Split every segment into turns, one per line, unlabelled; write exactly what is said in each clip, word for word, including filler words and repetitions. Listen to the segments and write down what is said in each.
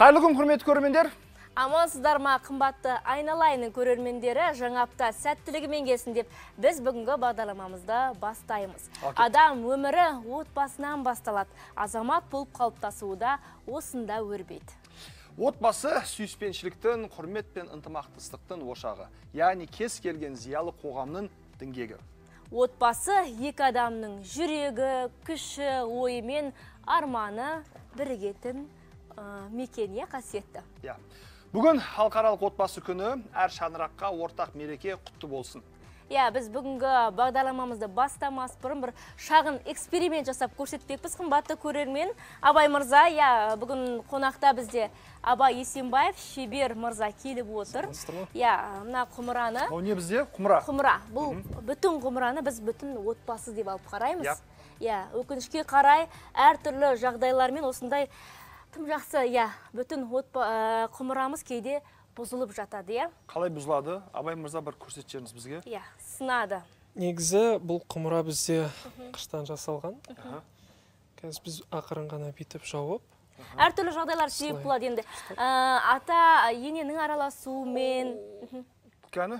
Қайырлы күн, құрметті көрермендер.
Амансыздар ма, қымбатты айналайының көрермендері, жаңа апта сәттілігімен келсін деп біз бүгінгі бағдарламамызды бастаймыз. Адам өмірі отбасынан басталады. Азамат болып қалыптасуы да осында өрбейді.
Отбасы сүйіспеншіліктің, құрмет пен ынтымақтастықтың ошағы, яғни кез келген зиялы қоғамның діңгегі.
Отбасы екі адамның жүрегі, күші, ойы мен арманы бірігетін мекенге қасиетті.
Бүгін халықаралық отбасы күні, әр шаңыраққа ортақ мереке құтты болсын.
Я, біз бүгінгі бағдарламамызды бастамас бұрын бір шағын эксперимент жасап көрсетпекпіз, қымбатты көрермен. Абай мырза, я, бүгін қонақта бізде Абай Есенбаев, шебер мырза келіп отыр. Я, мына құмыраны.
О, не бізде? Құмыра.
Құмыра. Бұл бүтін құмыраны біз бүтін отбасы деп алып қараймыз. Я, өкінішке қарай әртүрлі жағдайлармен осындай тым жақсы, я, бүтін құмырамыз кейде бұзылып жатады, я?
Қалай бұзылады? Абай мырза бір көрсетшеріңіз бізге?
Я, сынады.
Негізі бұл құмыра бізде қыштан жасалған. Қазір біз ақырын ғана бүйтіп жауып.
Әртүрлі жағдайлар себеп болады енді. Ата, ененің араласуымен.
Кәні?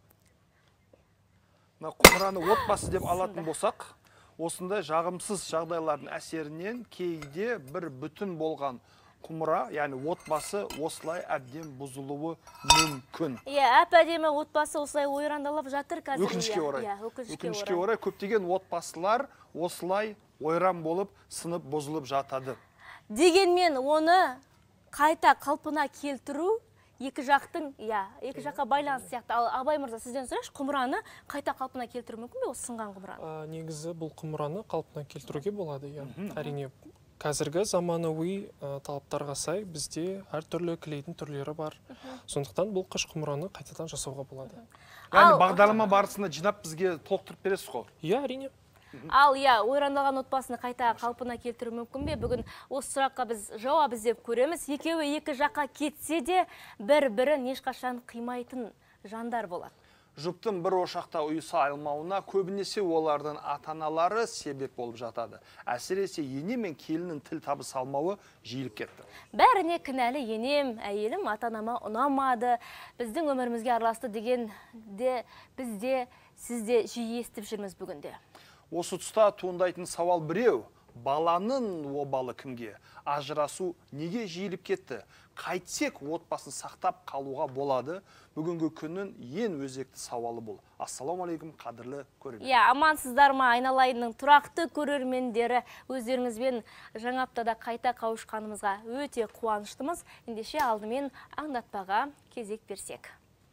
Құмыраны отбасы деп алатын болсақ, осындай жағымсыз жағдайлардың әсерінен кейде бір бүтін болған құмыра, яғни отбасы осылай әбден бұзылуы мүмкін.
Иә, әп-әдемі отбасы осылай ойрандалып жатыр қазір.
Өкінішке орай. Өкінішке орай көптеген отбасылар осылай ойран болып, сынып бұзылып жатады.
Дегенмен оны қайта қалпына келтіру екі жақтың, иә, екі жаққа байланыс сияқты. Ал Абай мырза, сізден сұрайыншы, құмыраны қайта қалпына келтіру мүмкін бе, осы сынған құмыраны?
Негізі бұл құмыраны қалпына келтіруге болады, иә. Әрине, қазіргі заманауи талаптарға сай бізде әртүрлі клейдің түрлері бар. Сондықтан бұл қыш құмыраны қайтадан жасауға болады.
Яғни бағдарлама барысында жинап бізге толықтырып бересіз ғой?
Иә, әрине.
Ал, иә, ойрандалған отбасыны қайта қалпына келтіру мүмкін бе? Бүгін осы сұраққа біз жауап іздеп көреміз. Екеуі екі жаққа кетсе де бір-бірін ешқашан қимайтын жандар болады.
Жұптың бір ошақта ұйыса алмауына көбінесе олардың ата-аналары себеп болып жатады. Әсіресе ене мен келіннің тіл табыса алмауы жиіліп кетті.
Бәріне кінәлі енем, әйелім ата-анама ұнамады, біздің өмірімізге араласты деген де бізде, сізде жиі естіп жүрміз бүгінде.
Осы тұста туындайтын сауал біреу, баланың обалы кімге? Ажырасу неге жиіліп кетті? Қайтсек отбасын сақтап қалуға болады? Бүгінгі күннің ең өзекті сауалы бұл. Ассаламалейкум, қадірлі көрермен.
Я, амансыздар ма, айналайының тұрақты көрермендері, өздеріңізбен жаңа аптада қайта қауышқанымызға өте қуаныштымыз. Ендеше алдымен аңдатпаға кезек берсек.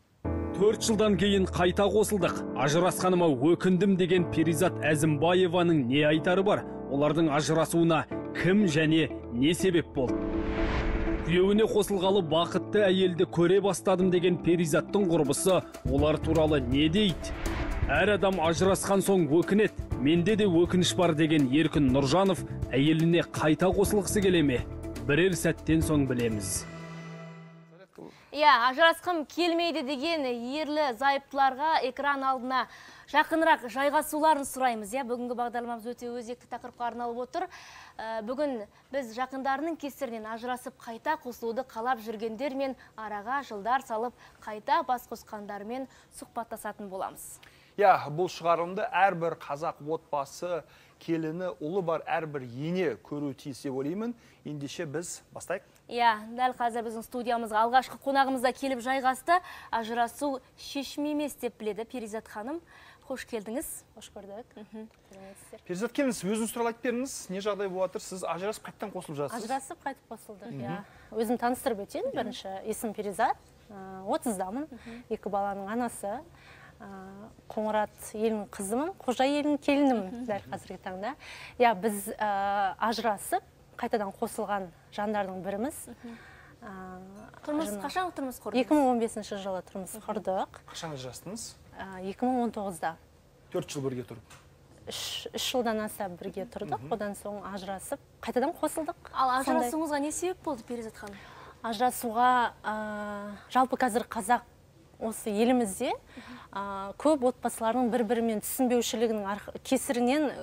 Төрт жылдан кейін қайта қосылдық. Ажырасқаныма өкіндім деген Перизат Әзімбаеваның не айтары бар? Олардың ажырасуына кім және не себеп болды? Күйеуіне қосылғалы бақытты әйелді көре бастадым деген Перизаттың құрбысы олар туралы не дейді? Әр адам ажырасқан соң өкінет. Менде де өкініш бар деген Еркін Нұржанов әйеліне қайта қосылғысы келе ме? Бірер сәттен соң білеміз.
Я, ажырасқым келмейді деген ерлі зайыптыларға экран алдына жақынырақ жайғасуларын сұраймыз. Я, бүгінгі бағдарламамыз өте өзекті тақырыпқа арналып отыр. Бүгін біз жақындарының кесірінен ажырасып қайта қосылуды қалап жүргендермен араға жылдар салып қайта бас қосқандармен сұхбаттасатын боламыз.
Я, бұл шығарымды әрбір қазақ отбасы, келіні, ұлы бар әрбір ене көру тиіс деп ойлаймын. Ендеше біз бастайық.
Я, дәл қазір біздің студиямызға алғашқы қонағымызда келіп жайғасты. Ажырасу шешім емес деп біледі Перизат ханым. Қош келдіңіз.
Қош көрдік.
Перизат келіңіз, өзіңіз туралы айтып беріңіз. Не жағдай болып жатыр? Сіз ажырасып қайттан қосылып жатсыз?
Ажырасып қайтып қосылдық. Өзім таныстырып өтейін. Бірінші есім Перизат. отыздамын. Екі баланың анасы. Қоңырат елінің қызымын, қожа елінің келінімін дәл қазіргі таңда. Я, біз ажырасып қайтадан қосылған жандардың біріміз.
Тұрмыс қашан тұрмыс құрдыңыз?
екі мың он бесінші жылы тұрмыс құрдық.
Қашан ажырастыңыз?
екі мың он тоғызда.
төрт жыл бірге тұрып.
үш жылдан аса бірге тұрдық. Одан соң ажырасып қайтадан қосылдық.
Ал ажырасуыңызға не себеп болды, Перизат ханым?
Ажырасуға жалпы қазір қазақ осы елімізде көп отбасылардың бір-бірімен түсінбеушілігінің кесірінен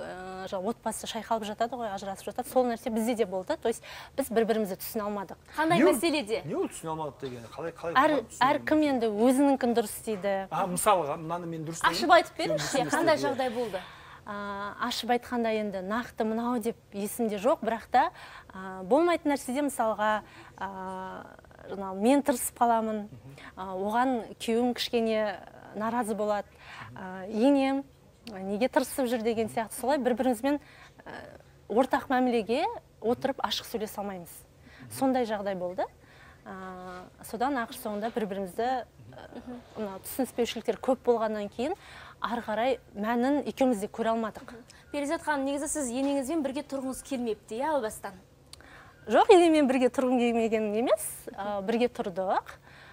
отбасы шайқалып жатады ғой, ажырасып жатады, сол нәрсе бізде де болды. То есть біз бір-бірімізді түсіне алмадық.
Қандай мәселеде?
Не ол түсіне алмады деген? Қалай қалай?
Әр әр кім енді өзінікін дұрыс дейді.
А, мысалға, мынаны мен дұрыс деймін.
Ашып айтып беріңізші, қандай жағдай болды?
Ашып айтқанда енді нақты мынау деп есімде жоқ, бірақ та болмайтын нәрседе мысалға мен тырысып қаламын, оған күйеуім кішкене наразы болады, енем неге тырысып жүр деген сияқты, солай бір-бірімізбен ортақ мәмілеге отырып ашық сөйлесе алмаймыз. Сондай жағдай болды. Содан ақыр соңында бір-бірімізді түсініспеушіліктер көп болғаннан кейін ары қарай мәнін екеуміз де көре алмадық.
Перизат ханым, негізі сіз енеңізбен бірге тұрғыңыз келмепті, иә, о бастан?
Жоқ, енеммен бірге тұрғым келмеген емес, бірге тұрдық.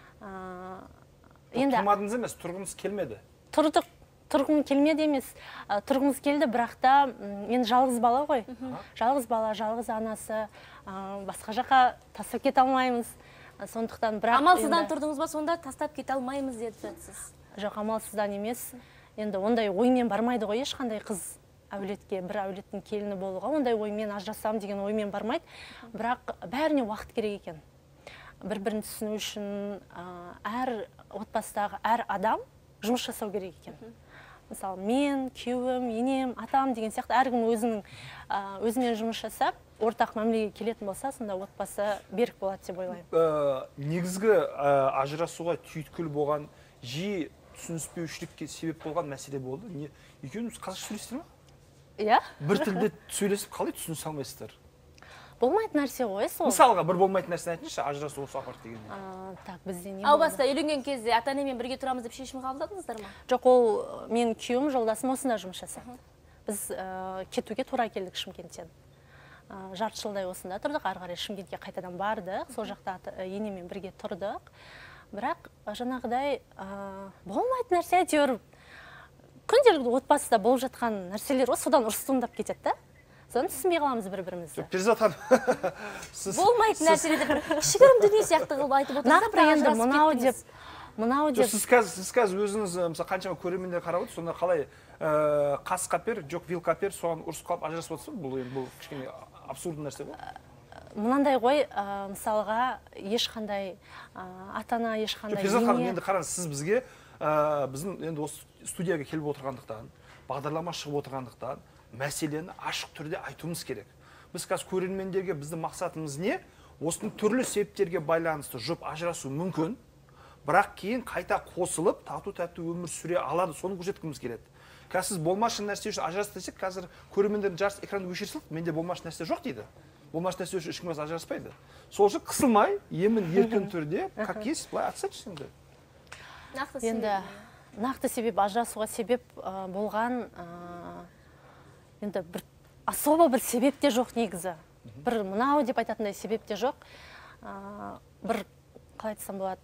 Тұрмадыңыз емес, тұрғыңыз келмеді?
Тұрдық, тұрғым келмеді емес, тұрғымыз келді, бірақ та мен жалғыз бала ғой. Жалғыз бала, жалғыз анасы, басқа жаққа тастап кете алмаймыз. Сондықтан бірақ...
Амалсыздан тұрдыңыз ба, сонда тастап кете алмаймыз деді жатсыз?
Жоқ, амалсыздан емес. Енді ондай оймен бармайды ғой, ешқандай қыз әулетке, бір әулеттің келіні болуға, ондай оймен ажырасам деген оймен бармайды. Бірақ бәріне уақыт керек екен. Бір-бірін түсіну үшін әр отбасыдағы әр адам жұмыс жасау керек екен. Мысалы, мен, күйеуім, енем, атам деген сияқты әркім өзінің өзімен жұмыс жасап, ортақ мәмілеге келетін болса, сонда отбасы берік болады деп ойлаймын.
Негізгі ажырасуға түйткіл болған, жиі түсініспеушілікке себеп болған мәселе болды. Екеуіңіз қазақша сөйлестіңіздер ме?
Иә.
Бір тілде сөйлесіп қалай түсінісе алмайсыздар?
Болмайтын нәрсе ғой сол.
Мысалға бір болмайтын нәрсені айтыңызшы, ажырасу осы апарт дегенде.
Так, бізде не болды?
Ал баста үйленген кезде ата-енемен бірге тұрамыз деп шешім қабылдадыңыздар ма?
Жоқ, ол мен күйеуім, жолдасым осында жұмыс жасады. Біз кетуге тура келдік Шымкенттен. Жарты жылдай осында тұрдық, ары қарай Шымкентке қайтадан бардық, сол жақта енемен бірге тұрдық. Бірақ жаңағыдай болмайтын нәрсе әйтеуір күнделікті отбасыда болып жатқан нәрселер ғой, содан ұрыс туындап кетеді да. Содан түсінбей қаламыз бір-бірімізді.
Перизат ханым,
болмайтын нәрселерді бір кішігірім дүние сияқты қылып айтып отырсыз, бірақ ажырасып
мынау деп, мынау деп.
Сіз қазір өзіңіз мысалы қаншама көрермендер қарап отырсыз, сонда қалай қас қапер, жоқ вил қапер, соған ұрысып қалып ажырасып отырсыз? Бұл бұл кішкене абсурдный нәрсе ғой.
Мынандай ғой, мысалға ешқандай ата-ана, ешқандай ене.
Перизат ханым, енді қараңыз, сіз бізге біздің енді осы студияға келіп отырғандықтан, бағдарлама шығып отырғандықтан, мәселені ашық түрде айтуымыз керек. Біз қазір көрермендерге біздің мақсатымыз не? Осының түрлі себептерге байланысты жұп ажырасу мүмкін, бірақ кейін қайта қосылып, тату-тәтті өмір сүре алады, соны көрсеткіміз келеді. Қазір сіз болмашы нәрсе үшін ажырасты десек, қазір көрермендердің жарысы экранды өшіре салып, менде болмашы нәрсе жоқ дейді. Болмашы нәрсе үшін ешкім ажыраспайды. Сол үшін қысылмай, емін еркін түрде, как есть, былай айтсайшы енді.
Енді нақты себеп, ажырасуға себеп болған енді бір особо бір себеп те жоқ негізі. Бір мынау деп айтатындай себеп те жоқ. Бір, қалай айтсам болады,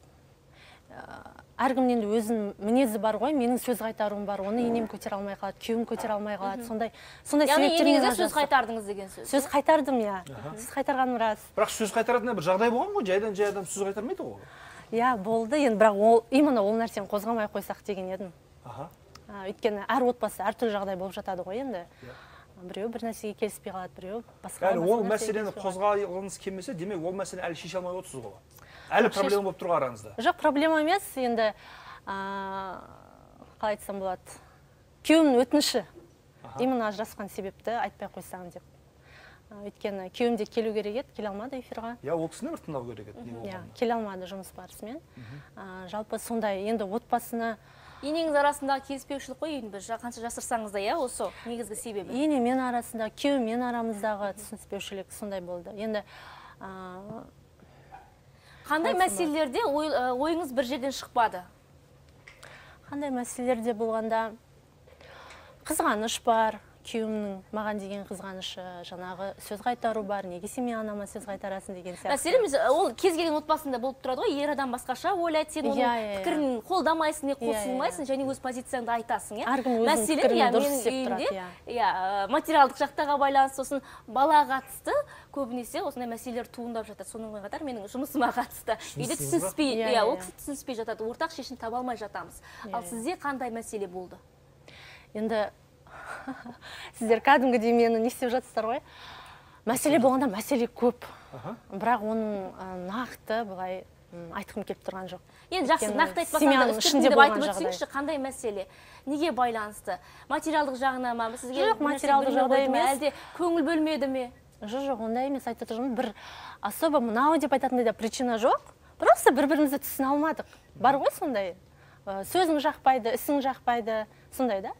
әркімнің енді өзінің мінезі бар ғой, менің сөз қайтаруым бар, оны енем көтере алмай қалады, күйеуім көтере алмай қалады. Сондай себептермен
яғни енеңізге сөз қайтардыңыз деген сөз.
Сөз қайтардым, иә. Сіз қайтарғаным рас.
Бірақ сөз қайтаратындай бір жағдай болған ғой, жайдан жай адам сөз қайтармайды ғой.
Иә, болды. Енді бірақ ол именно ол нәрсені қозғамай қойсақ деген едім. Өйткені әр отбасы әртүрлі жағдай болып жатады ғой енді. Біреу бір нәрсеге келіспей қалады, біреу басқа.
Яғни ол мәселені қозғағыңыз келмесе, демек ол мәселені әлі шеше алмай отырсыз ғой. Әлі проблема болып тұрған араңызда.
Жоқ, проблема емес, енді қалай айтсам болады. Күйеуімнің өтініші. Именно ажырасқан себепті айтпай қойсам деп. Өйткені күйеуім де келу керек еді, келе алмады эфирға.
Я ол кісіні бір тыңдау керек еді.
Иә, келе алмады жұмыс барысымен. Жалпы сондай енді отбасына
енеңіз арасындағы келіспеушілік қой, енді бір қанша жасырсаңыз да, иә, осы негізгі себебі.
Енемен арасында, күйеумен арамыздағы түсініспеушілік сондай болды. Енді
қандай мәселелерде ойыңыз бір жерден шықпады?
Қандай мәселелерде болғанда қызғаныш бар, күйеуімнің маған деген қызғанышы, жаңағы сөз қайтару бар, неге сен менің анама сөз қайтарасың деген сияқты.
Мәселен, ол кез келген отбасында болып тұрады ғой, ер адам басқаша ойлайды, сен оның пікірін қолдамайсың, не қосылмайсың, және өз позицияңды айтасың, иә?
Әркім өзінің пікірін дұрыс істеп тұрады,
иә. Материалдық жақтаға байланысты, сосын бала қатысты көбінесе осындай мәселелер туындап жатады. Сонымен қатар менің жұмысыма қатысты. Үйде түсініспей, иә, ол кісі түсініспей жатады, ортақ шешім таба алмай жатамыз. Ал сізде қандай мәселе болды?
Енді Сіздер кәдімгідей мені не істеп жатсыздар ғой. Мәселе болғанда мәселе көп. Бірақ оның нақты былай айтқым келіп тұрған жоқ.
Енді жақсы, нақты айтпасаңыз үстіртін деп айтып өтсеңізші, қандай мәселе? Неге байланысты? Материалдық жағына ма? Сізге
жоқ, материалдық жағдай емес.
Әлде көңіл бөлмеді ме?
Жоқ, жоқ, ондай емес. Айтып тұрмын, бір особо мынау деп айтатындай да причина жоқ. Просто бір-бірімізді түсіне алмадық. Бар ғой сондай. Сөзің жақпайды, ісің жақпайды, сондай да?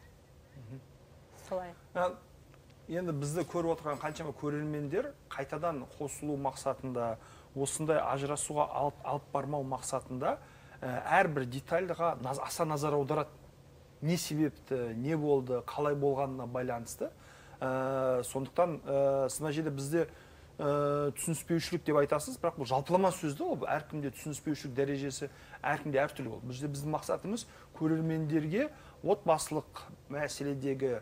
Солай.
Енді бізді көріп отырған қаншама көрермендер қайтадан қосылу мақсатында, осындай ажырасуға алып, алып бармау мақсатында әрбір детальға аса назар аударады. Не себепті, не болды, қалай болғанына байланысты. Сондықтан сына жерде бізде түсініспеушілік деп айтасыз, бірақ бұл жалпылама сөзді ол. Әркімде түсініспеушілік дәрежесі әркімде әртүрлі ол. Бізде біздің мақсатымыз көрермендерге отбасылық мәселедегі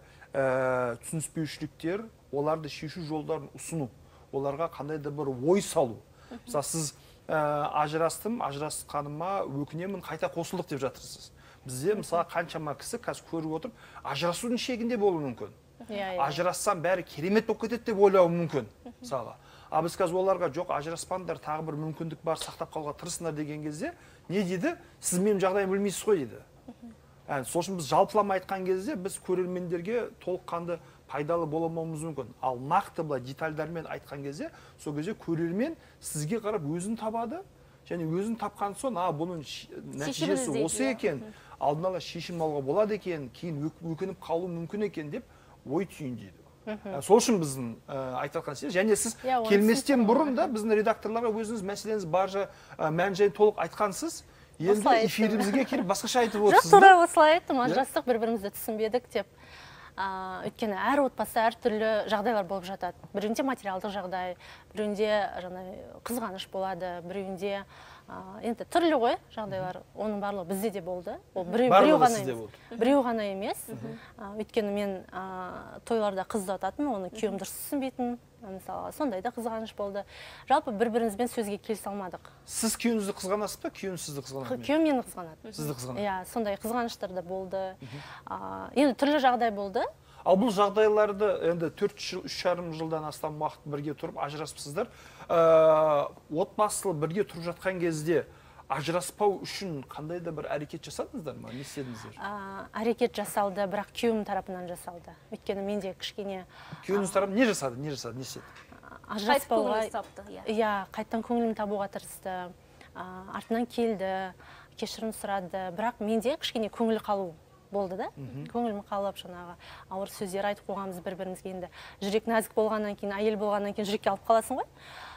түсініспеушіліктер, оларды шешу жолдарын ұсыну, оларға қандай да бір ой салу. Мысалы, сіз ажырастым, ажырасқаныма өкінемін, қайта қосылдық деп жатырсыз. Бізде мысалы қаншама кісі қазір көріп отырып, ажырасудың шегінде болуы мүмкін. Ажырассам бәрі керемет болып кетеді деп ойлауы мүмкін. Мысалы, а біз қазір оларға жоқ, ажыраспаңдар, тағы бір мүмкіндік бар, сақтап қалуға тырысыңдар деген кезде, не дейді? Сіз менің жағдайымды білмейсіз ғой дейді. Сол үшін біз жалпылама айтқан кезде біз көрермендерге толыққанды пайдалы боламауымыз мүмкін. Ал нақты былай детальдармен айтқан кезде, сол кезде көрермен сізге қарап өзін табады, және өзін тапқан соң, а бұның нәтижесі осы екен, алдын ала шешім алуға болады екен, кейін өкініп қалу мүмкін екен деп ой түйіндейді. Сол үшін біздің айтқан сіз, және сіз келместен бұрын да біздің редакторларға өзіңіз мәселеңіз бар мән-жайын толық айтқансыз. Енді эфирімізге келіп басқаша айтып отырсыз.
Жоқ, тура осылай айттым, ажырастық, бір-бірімізді түсінбедік деп. Өйткені әр отбасы әртүрлі жағдайлар болып жатады. Біреуінде материалдық жағдай, біреуінде қызғаныш болады, біреуінде енді түрлі ғой жағдайлар. Оның барлығы бізде де болды. Біреу ғана емес. Өйткені мен тойларда қыз ұзататын, оны күйеуім дұрыс түсінбейтін. Мысалы, сондай да қызғаныш болды. Жалпы бір-бірімізбен сөзге келісе алмадық.
Сіз күйеуіңізді қызғанасыз ба, күйеуіңіз сізді қызғанады ма?
Күйеуім мені қызғанады.
Сізді қызғанады?
Иә, сондай қызғаныштар да болды. Енді түрлі жағдай болды.
Ал бұл жағдайларды енді төрт жыл, үш жарым жылдан астам уақыт бірге тұрып ажыраспысыздар. Отбасылы бірге тұрып жатқан кезде ажыраспау үшін қандай да бір әрекет жасадыңыздар ма? Не істедіңіздер?
Әрекет жасалды, бірақ күйеуім тарапынан жасалды. Өйткені менде кішкене...
Күйеуіңіз тарапынан не жасады? Не жасады? Не істеді?
Ажыраспауға... Иә, қайттан көңілін табуға тырысты. Артынан келді, кешірім сұрады. Бірақ менде кішкене көңіл қалу болды да. Көңілім қалып, жаңағы ауыр сөздер айтып қойғанбыз бір-бірімізге. Енді жүрек нәзік болғаннан кейін, әйел болғаннан кейін жүрекке алып қаласың ғой.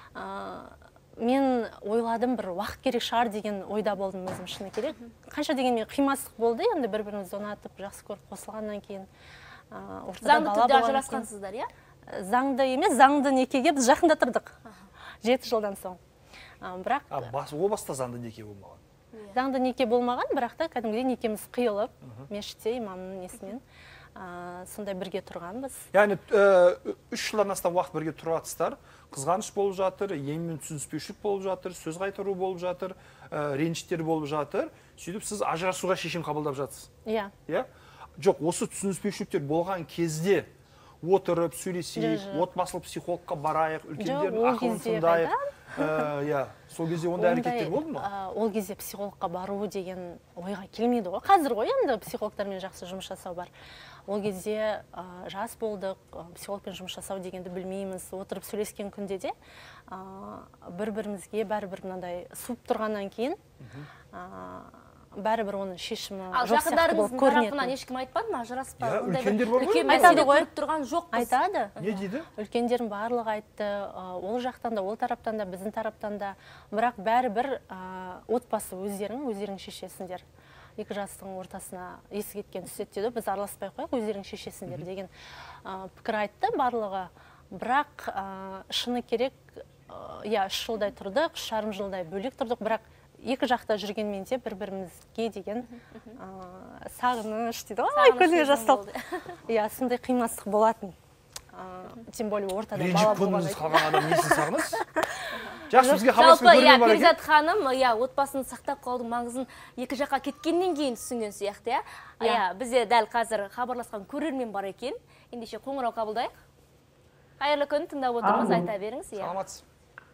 Мен ойладым, бір уақыт керек шығар деген ойда болдым өзім, шыны керек. Қанша дегенмен қимастық болды, енді бір-бірімізді ұнатып, жақсы көріп қосылғаннан кейін.
Заңды түрде ажырасқансыздар, иә?
Заңды емес, заңды некеге біз жақында тұрдық. Жеті жылдан соң. Бірақ...
О баста заңды неке болмаған?
Заңды неке болмаған, бірақ та кәдімгідей некеміз қиылып, мешітте имамның несімен сондай бірге тұрғанбыз.
Яғни үш жылдан астам уақыт бірге тұрғатсыздар, қызғаныш болып жатыр, еммен түсініспеушілік болып жатыр, сөз қайтару болып жатыр, ренжіштер болып жатыр. Сөйтіп сіз ажырасуға шешім қабылдап жатсыз.
Иә.
Жоқ, осы түсініспеушіліктер болған кезде отырып, сөйлесейік, отбасылық психологқа барайық, үлкендердің ақылын тыңдайық. Иә, сол кезде ондай әрекеттер болды ма?
Ол кезде психологқа бару деген ойға келмейді ғой. Қазір ғой енді психологтармен жақсы жұмыс жасау бар. Ол кезде жас болдық, психологпен жұмыс жасау дегенді білмейміз. Отырып сөйлескен күнде де бір-бірімізге бәрібір мынандай суып тұрғаннан кейін бәрібір оның шешімі жоқ сияқты болып көрінетін.
Тарапынан ешкім айтпады ма, ажыраспа?
Үлкендер бар ғой?
Айтады ғой. Тұрған жоқ.
Айтады.
Не дейді?
Үлкендердің барлығы айтты, ол жақтан да, ол тараптан да, біздің тараптан да. Бірақ бәрібір отбасы өздерің, өздерің шешесіңдер. Екі жастың ортасына есі кеткен түсет деді, біз араласпай қояйық, өздерің шешесіңдер деген пікір айтты барлығы. Бірақ шыны керек, иә, үш жылдай тұрдық, үш жарым жылдай бөлек тұрдық, бірақ екі жақта жүргенмен де бір-бірімізге деген сағыныш дейді ғой, көзіме жас толды. Иә, сондай қимастық болатын. Тем более ортада бала болғаннан кейін.
Ренжіп қалған адам несін сағынасыз? жақсы, бізге хабарласқан көрермен бар екен.
Перизат ханым, иә, отбасын сақтап қалудың маңызын екі жаққа кеткеннен кейін түсінген сияқты, иә. Иә, бізде дәл қазір хабарласқан көрермен бар екен. Ендеше қоңырау қабылдайық. Қайырлы күн, тыңдап отырмыз, айта беріңіз.
Саламатсыз.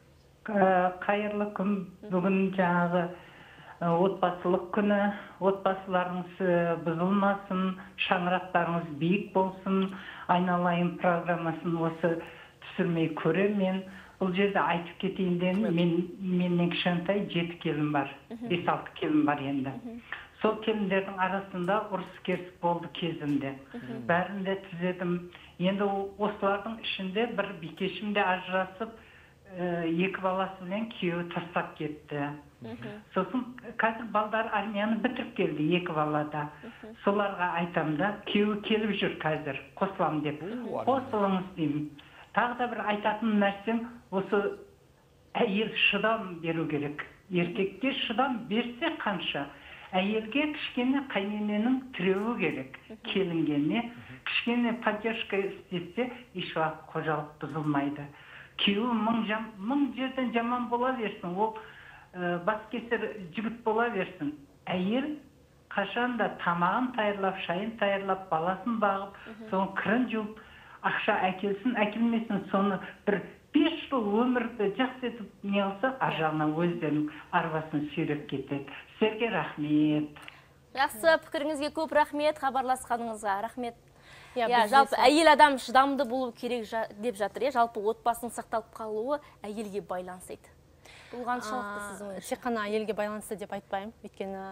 Қайырлы күн, бүгін жаңағы отбасылық күні, отбасыларыңыз бұзылмасын, шаңырақтарыңыз биік болсын, айналайын программасын осы түсірмей көремін. Бұл жерде айтып кетейін дедім, менен кішкентай жеті келін бар, бес алты келін бар енді. Сол келіндердің арасында ұрыс керіс болды кезінде. Бәрінде түзедім. Енді осылардың ішінде бір бикешімде ажырасып, екі баласы білен күйеуі тастап кетті. Сосын қазір балдар армияны бітіріп келді, екі балада. Соларға айтам да, күйеуі келіп жүр қазір, қосылам деп. Қосылыңыз деймін. Тағы да бір айтатын нәрсем, осы әйел шыдам беру керек. Еркекке шыдам берсе қанша, әйелге кішкене қайнененің тіреуі керек. Келінгеніне кішкене поддержка істесе, еш уақыт қожалық бұзылмайды. Күйеуі мың жерден жаман бола берсін, ол баскесер жігіт бола берсін. Әйел қашанда тамағын тайырлап, шайын тайырлап, баласын бағып, соны кірін жуып, ақша әкелсін, әкелмесін, соны бір бес жыл өмірді жақсы етіп не алса, ажалынан өздерінің арбасын сүйреп кетеді. Сізге рахмет.
Жақсы, пікіріңізге көп рахмет, хабарласқаныңызға рахмет. Жалпы әйел адам шыдамды болу керек деп жатыр, жалпы отбасының сақталып қалуы әйелге байланысты. Бұл қаншалықты сіздің ойыңызша?
Тек қана әйелге байланысты деп айтпаймын, өйткені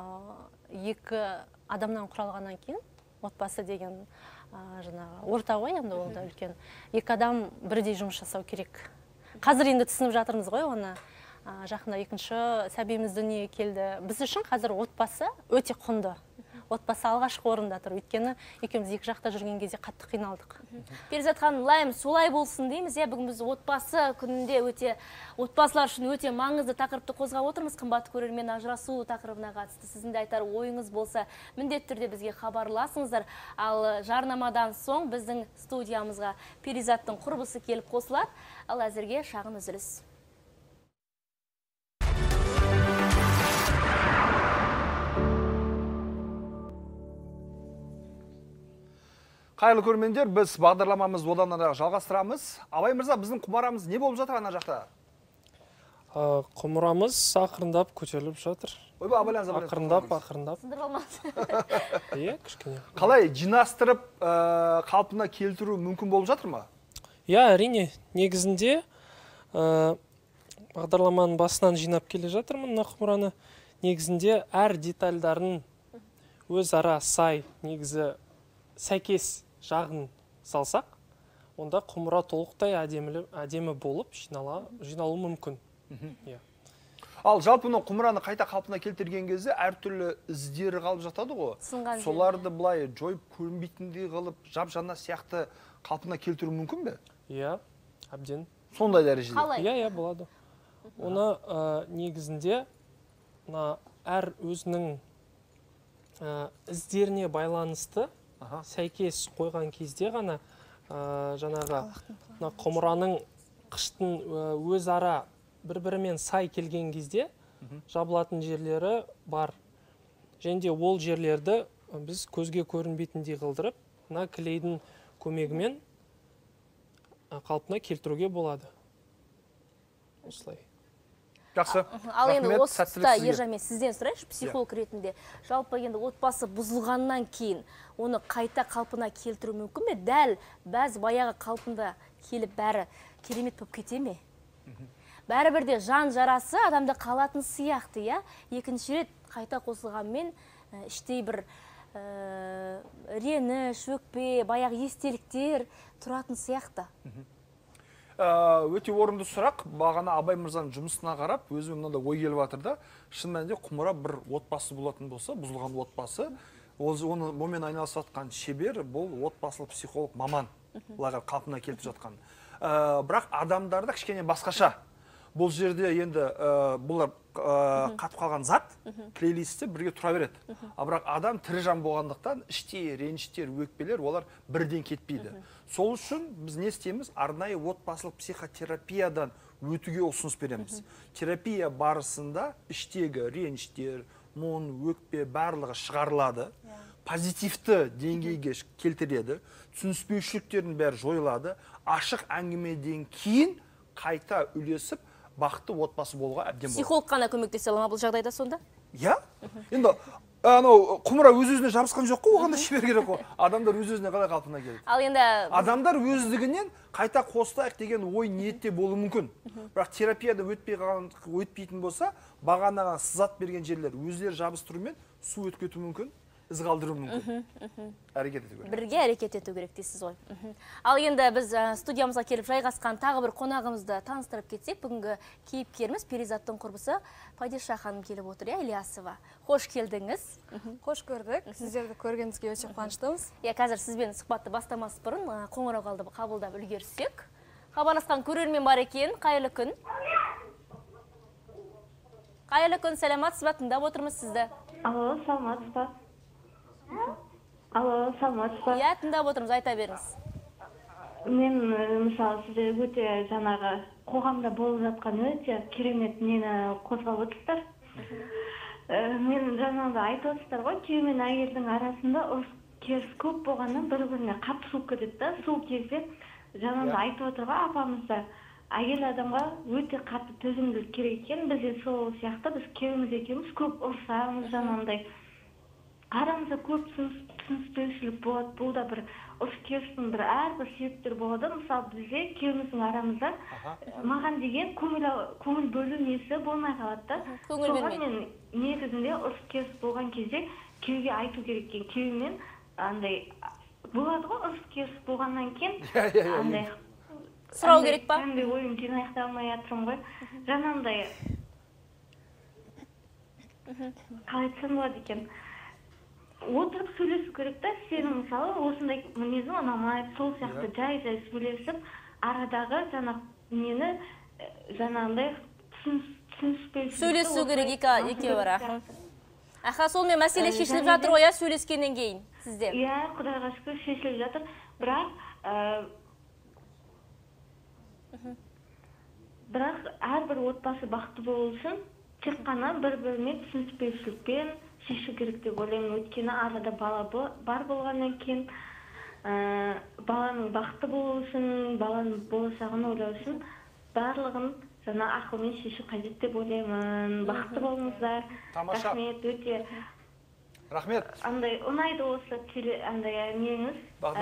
екі адамнан құралғаннан кейін отбасы деген жаңағы орта ғой, енді ол да үлкен. Екі адам бірдей жұмыс жасау керек. Қазір енді түсініп жатырмыз ғой оны. Жақында екінші сәбиіміз дүниеге келді. Біз үшін қазір отбасы өте құнды. Отбасы алғашқы орында тұр. Өйткені екеуміз екі жақта жүрген кезде қатты қиналдық.
Перизат ханым, лайым солай болсын дейміз. Бүгін біз отбасы күнінде өте отбасылар үшін өте маңызды тақырыпты қозғап отырмыз. Қымбатты көрермен, ажырасу тақырыбына қатысты сіздің де айтар ойыңыз болса, міндетті түрде бізге хабарласыңыздар. Ал жарнамадан соң біздің студиямызға Перизаттың құрбысы келіп қосылады. Ал әзірге шағын үзіліс.
Қайырлы көрермендер, біз бағдарламамызды одан ары жалғастырамыз. Абай мырза, біздің құмарамыз не болып жатыр ана жақта?
Құмырамыз ақырындап көтеріліп жатыр.
Ойба, абайлаңыз, абайлаңыз.
Ақырындап, ақырындап.
Сындыр алмады.
Е, кішкене.
Қалай, жинастырып, қалпына келтіру мүмкін болып жатыр ма?
Я, әрине, негізінде бағдарламаның басынан жинап келе жатырмын мына құмыраны. Негізінде әр детальдарын өз ара сай, негізі сәйкес жағын салсақ, онда құмыра толықтай әдемі болып жиналуы мүмкін.
Ал жалпы құмыраны қайта қалпына келтірген кезде әртүрлі іздері қалып жатады ғой. Соларды бұлай жойып көрінбейтіндей қылып, жап жаңа сияқты қалпына келтіру мүмкін бе?
Иә, әбден.
Сондай дәрежеде?
Иә, иә, болады. Оны негізінде әр өзінің іздеріне байланысты сәйкес қойған кезде ғана жаңағы құмыраның қыштың өз ара бір-бірімен сай келген кезде жабылатын жерлері бар. Және де ол жерлерді біз көзге көрінбейтіндей қылдырып, мына клейдің көмегімен қалпына келтіруге болады. Осылай.
Жақсы.
Ал енді осы тұста Ержанмен сізден сұрайыншы, психолог ретінде. Жалпы енді отбасы бұзылғаннан кейін оны қайта қалпына келтіру мүмкін бе? Дәл бәз баяғы қалпында келіп бәрі керемет болып кете ме? Бәрі бірде жан жарасы адамда қалатын сияқты, я? Екінші рет қайта қосылғанмен іштей бір реніш, өкпе, баяғы естеліктер тұратын сияқты.
Өте орынды сұрақ, бағана Абай мырзаның жұмысына қарап, өзіме мынандай ой келіп жатыр да, шын мәнінде құмыра бір отбасы болатын болса, бұзылған отбасы, оны онымен айналысып жатқан шебер, бұл отбасылық психолог маман, бұларға қалпына келіп жатқан. Бірақ адамдарда кішкене басқаша. Бұл жерде енді бұлар қатып қалған зат, плейлистте бірге тұра береді. А бірақ адам тірі жан болғандықтан іштей реніштер, өкпелер олар бірден кетпейді. Сол үшін біз не істейміз? Арнайы отбасылық психотерапиядан өтуге ұсыныс береміз. Терапия барысында іштегі реніштер, мұң, өкпе барлығы шығарылады. Позитивті деңгейге келтіреді. Түсініспеушіліктердің бәрі жойылады. Ашық әңгімеден кейін қайта үлесіп, бақытты отбасы болуға әбден болады.
Психолог қана көмектесе ала ма бұл жағдайда сонда?
Я? Енді анау құмыра өз-өзіне жабысқан жоқ қой, оғанда шебер керек қой. Адамдар өз-өзіне қалай қалпына келеді.
Ал енді
адамдар өздігінен қайта қостайық деген ой ниетте болуы мүмкін. Бірақ терапияда өтпей қалған өтпейтін болса, бағанаған сызат берген жерлер өздері жабыстырумен су өтіп кетуі мүмкін. Із қалдыру мүмкін. Әрекет ету керек.
Бірге әрекет ету керек дейсіз ғой. Ал енді біз студиямызға келіп жайғасқан тағы бір қонағымызды таныстырып кетсек, бүгінгі кейіпкеріміз Перизаттың құрбысы Падиша ханым келіп отыр, Ильясова. Қош келдіңіз.
Қош көрдік. Сіздерді көргенімізге өте қуаныштымыз.
Я қазір сізбен сұхбатты бастамас бұрын қоңырау қалды қабылдап үлгерсек. Хабарласқан көрермен бар екен. Қайырлы күн. Қайырлы күн, сәлематсыз ба, тыңдап отырмыз сізді.
Алло, саламатсыз ба? Алло, саламатсыз ба?
Иә, тыңдап отырмыз, айта беріңіз.
Мен, мысалы, сізде өте жаңағы қоғамда болып жатқан өте керемет нені қозғап отырсыздар. Мен жаңағыда айтып отырсыздар ғой, күйеу мен әйелдің арасында ұрыс керіс көп болғаннан бір-біріне қатты суып кетеді да. Сол кезде жаңағыда айтып отыр ғой апамыз да, әйел адамға өте қатты төзімділік керек екен. Бізде сол сияқты біз күйеуіміз екеуміз көп ұрсамыз, жаңағыдай арамызда көп түсініспеушілік болады. Бұл да бір ұрыс керістің бір әрбір себептер болады. Мысалы, бізде күйеуіміздің арамызда маған деген көңіл бөлу несі болмай қалады да. Соған мен негізінде ұрыс керіс болған кезде күйеуге айту керек екен. Күйеумен андай болады ғой, ұрыс керіс болғаннан кейін андай
сұрау керек па?
Қандай ойым жинақтай алмай жатырмын ғой. Жаңағыдай қалай айтсам болады екен. Отырып сөйлесу керек та, сенің мысалы осындай мінезің ұнамайды, сол сияқты жай-жай сөйлесіп, арадағы жаңа нені жаңағындай түсініспеушілікті
сөйлесу керек екеуі бар. Аха, сонымен мәселе шешіліп жатыр ғой, сөйлескеннен кейін сізде?
Иә, Құдайға шүкір шешіліп жатыр. Бірақ бірақ әрбір отбасы бақытты болу үшін тек қана бір-біріне түсініспеушілікпен шешу керек деп ойлаймын. Өйткені арада бала бар болғаннан кейін баланың бақытты болу үшін, баланың болашағын ойлау үшін барлығын жаңа ақылмен шешу қажет деп ойлаймын. Бақытты болыңыздар. Рахмет, өте
рахмет.
Андай ұнайды осы андай неңіз.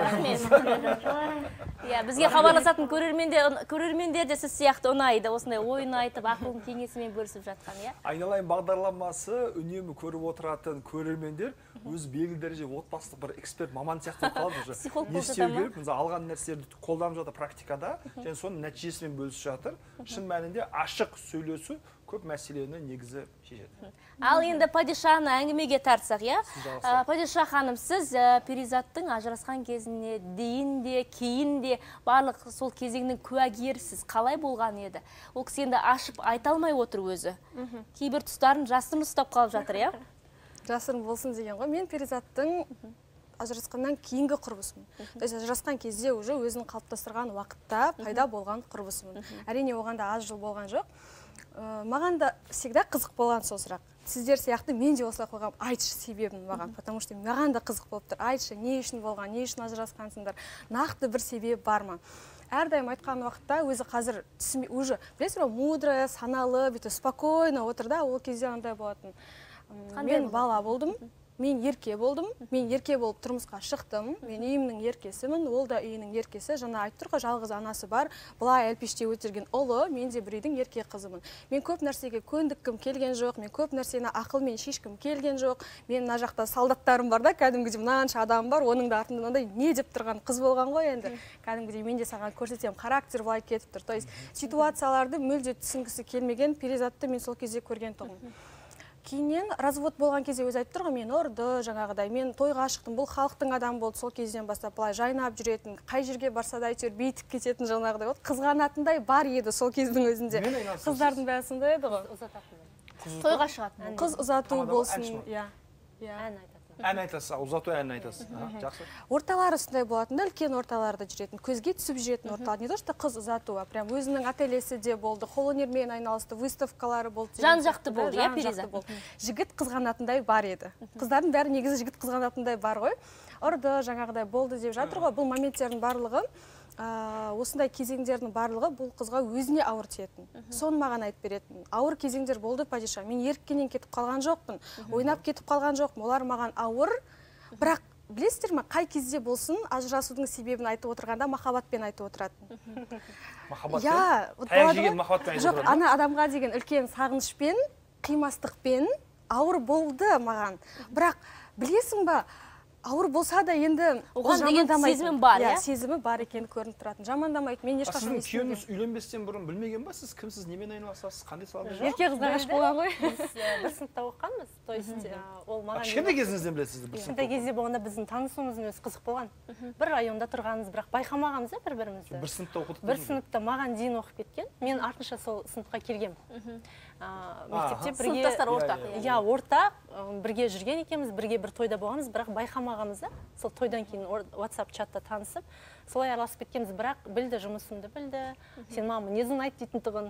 Иә, бізге хабарласатын көрермендер де сіз сияқты ұнайды, осындай ойын айтып, ақылын кеңесімен бөлісіп жатқан, иә?
Айналайын бағдарламасы үнемі көріп отыратын көрермендер өз белгілі дәреже отбасылық бір эксперт маман сияқты қалады уже.
Психолог
не істеу керек? Мысалы, алған нәрселерді қолданып жатыр практикада, және соның нәтижесімен бөлісіп жатыр. Шын мәнінде ашық сөйлесу көп мәселені негізі шешеді.
Ал енді Падишаны әңгімеге тартсақ, иә? Падиша ханым, сіз Перизаттың ажырасқан кезіне дейін де, кейін де барлық сол кезеңнің куәгерісіз. Қалай болған еді? Ол кісі енді ашып айта алмай отыр өзі. Кейбір тұстарын жасырын ұстап қалып жатыр, иә?
Жасырын болсын деген ғой. Мен Перизаттың ажырасқаннан кейінгі құрбысымын. То есть ажырасқан кезде уже өзін қалыптастырған уақытта пайда болған құрбысымын. Әрине оған да аз жыл болған жоқ. Маған да всегда қызық болған сол сұрақ. Сіздер сияқты мен де осылай қойғам, айтшы себебін маған, потому что маған да қызық болып тұр. Айтшы, не үшін болған, не үшін ажырасқансыңдар, нақты бір себеп бар ма? Әрдайым айтқан уақытта өзі қазір түсінбей, уже, білесіз бе, мудрая, саналы, бүйтіп спокойно отыр да, ол кезде андай болатын. Мен бала болдым. Мен ерке болдым, мен ерке болып тұрмысқа шықтым, мен үйімнің еркесімін, ол да үйінің еркесі, жаңа айтып тұрға жалғыз анасы бар, бұлай әлпеште өтірген ұлы, мен де бір үйдің ерке қызымын. Мен көп нәрсеге көндіккім келген жоқ, мен көп нәрсені ақылмен шешкім келген жоқ, мен мына жақта солдаттарым бар да, кәдімгідей мынанша адам бар, оның да артында мынандай не деп тұрған қыз болған ғой енді, кәдімгідей мен де саған көрсетем, характер былай кетіп тұр. То есть ситуацияларды мүлде түсінгісі келмеген Перизатты мен сол кезде көрген тұғым. Кейіннен развод болған кезде өзі айтып тұрғы, мен ұрды, жаңағыдай, мен тойға шықтым, бұл халықтың адамы болды, сол кезден бастап былай жайнап жүретін, қай жерге барса да әйтеуір бейтіп кететін жаңағыдай болды. Қызғанатындай бар еді сол кездің өзінде. Қыздардың бәрі сондай еді ғой.
Тойға шығатын.
Қыз ұзату болсын, иә.
Ән айтасыз, ұзату ән айтасыз. Жақсы.
Орталары сондай болатын да, үлкен орталарда жүретін, көзге түсіп жүретін орталар. Не то, что қыз ұзату, а прям өзінің ательесі де болды, қолөнермен айналысты, выставкалары болды.
Жан-жақты болды, иә, Перизат?
Жігіт қызғанатындай бар еді. Қыздардың бәрі негізі жігіт қызғанатындай бар ғой. Ұрды, жаңағыдай болды деп жатыр ғой. Бұл моменттердің барлығы, осындай кезеңдердің барлығы бұл қызға өзіне ауыр тиетін. Соны маған айтып беретін. Ауыр кезеңдер болды, Падиша. Мен еріккеннен кетіп қалған жоқпын. Ойнап кетіп қалған жоқпын. Олар маған ауыр. Бірақ білесіздер ме, қай кезде болсын, ажырасудың себебін айтып отырғанда махаббатпен айтып отыратын.
Махаббатпен?
Таяқ жеген махаббатпен айтып отыратын? Жоқ, ана адамға деген үлкен сағынышпен, қимастықпен ауыр болды маған. Бірақ білесің ба, ауыр болса да енді
оған деген сезімі бар, иә?
Сезімі бар екені көрініп тұратын. Жамандамайды. Мен ешқашан
естімеген. Сіздің күйеуіңіз үйленбестен бұрын білмеген ба? Сіз кімсіз, немен айналысасыз, қандай салада жүрсіз?
Ерке қызға ғашық болған ғой. Біз бір сыныпта оқығанбыз. То есть ол маған
кішкентай кезіңізден білесіз бір сыныпта.
Кішкентай кезде болғанда біздің танысуымыздың өзі қызық болған. Бір районда тұрғанымыз, бірақ байқамағанбыз бір-бірімізді.
Бір сыныпта оқыдық.
Бір сыныпта маған дейін оқып кеткен. Мен артынша сол сыныпқа келгем. Мектепте бірге
сыныптастар ортақ.
Иә, ортақ, бірге жүрген екенбіз, бірге бір тойда болғанбыз, бірақ байқамағанбыз да. Сол тойдан кейін WhatsApp чатта танысып, солай араласып кеткенбіз, бірақ білді, жұмысымды білді. Сен маған мінезің айт дейтін тұғын.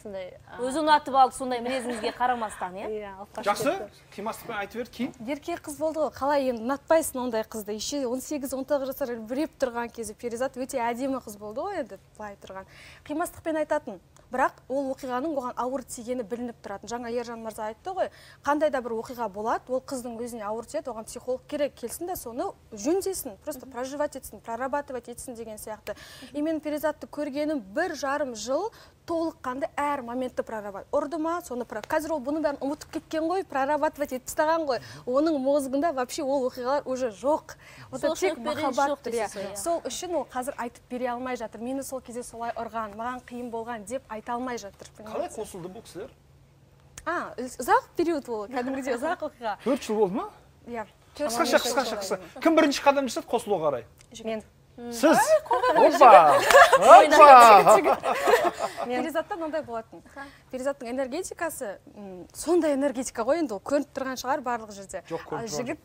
Өзі ұнатып алды сондай мінезіңізге қарамастан, иә?
Жақсы, қимастықпен айтып берді, кейін?
Ерке қыз болды ғой, қалай енді ұнатпайсың ондай қызды. Еще он сегіз он тоғыз жасар біреп тұрған кезі Перизат өте әдемі қыз болды ғой енді, былай тұрған. Қимастықпен айтатын. Бірақ ол оқиғаның оған ауыр тигені білініп тұратын. Жаңа Ержан мырза айтты ғой, қандай да бір оқиға болады, ол қыздың өзіне ауыр тиеді, оған психолог керек, келсін де соны жөндесін, просто проживать етсін, прорабатывать етсін деген сияқты. И мен Перизатты көргенім бір жарым жыл толыққанды әр моментті прорабатывать. Ұрды ма, соны қазір ол бұның бәрін ұмытып кеткен ғой, прорабатывать етіп тастаған ғой. Оның мозгында вообще ол оқиғалар уже жоқ. Тек махаббат тұр. Сол үшін ол қазір айтып бере алмай жатыр. Мені сол кезде солай ұрған, маған қиын болған деп айта алмай жатыр.
Қалай қосылды бұл кісілер?
А, ұзақ период ол, кәдімгідей ұзақ оқиға.
төрт жыл болды ма?
Иә.
Қысқаша, қысқаша, қысқаша. Кім бірінші қадам жасады қосылуға қарай?
Мен.
Сіз? Опа! Опа!
Перизаттан ондай болатын. Перизаттың энергетикасы, сондай энергетика ғой енді, көрініп тұрған шығар барлық жерде.
Жоқ, көрініп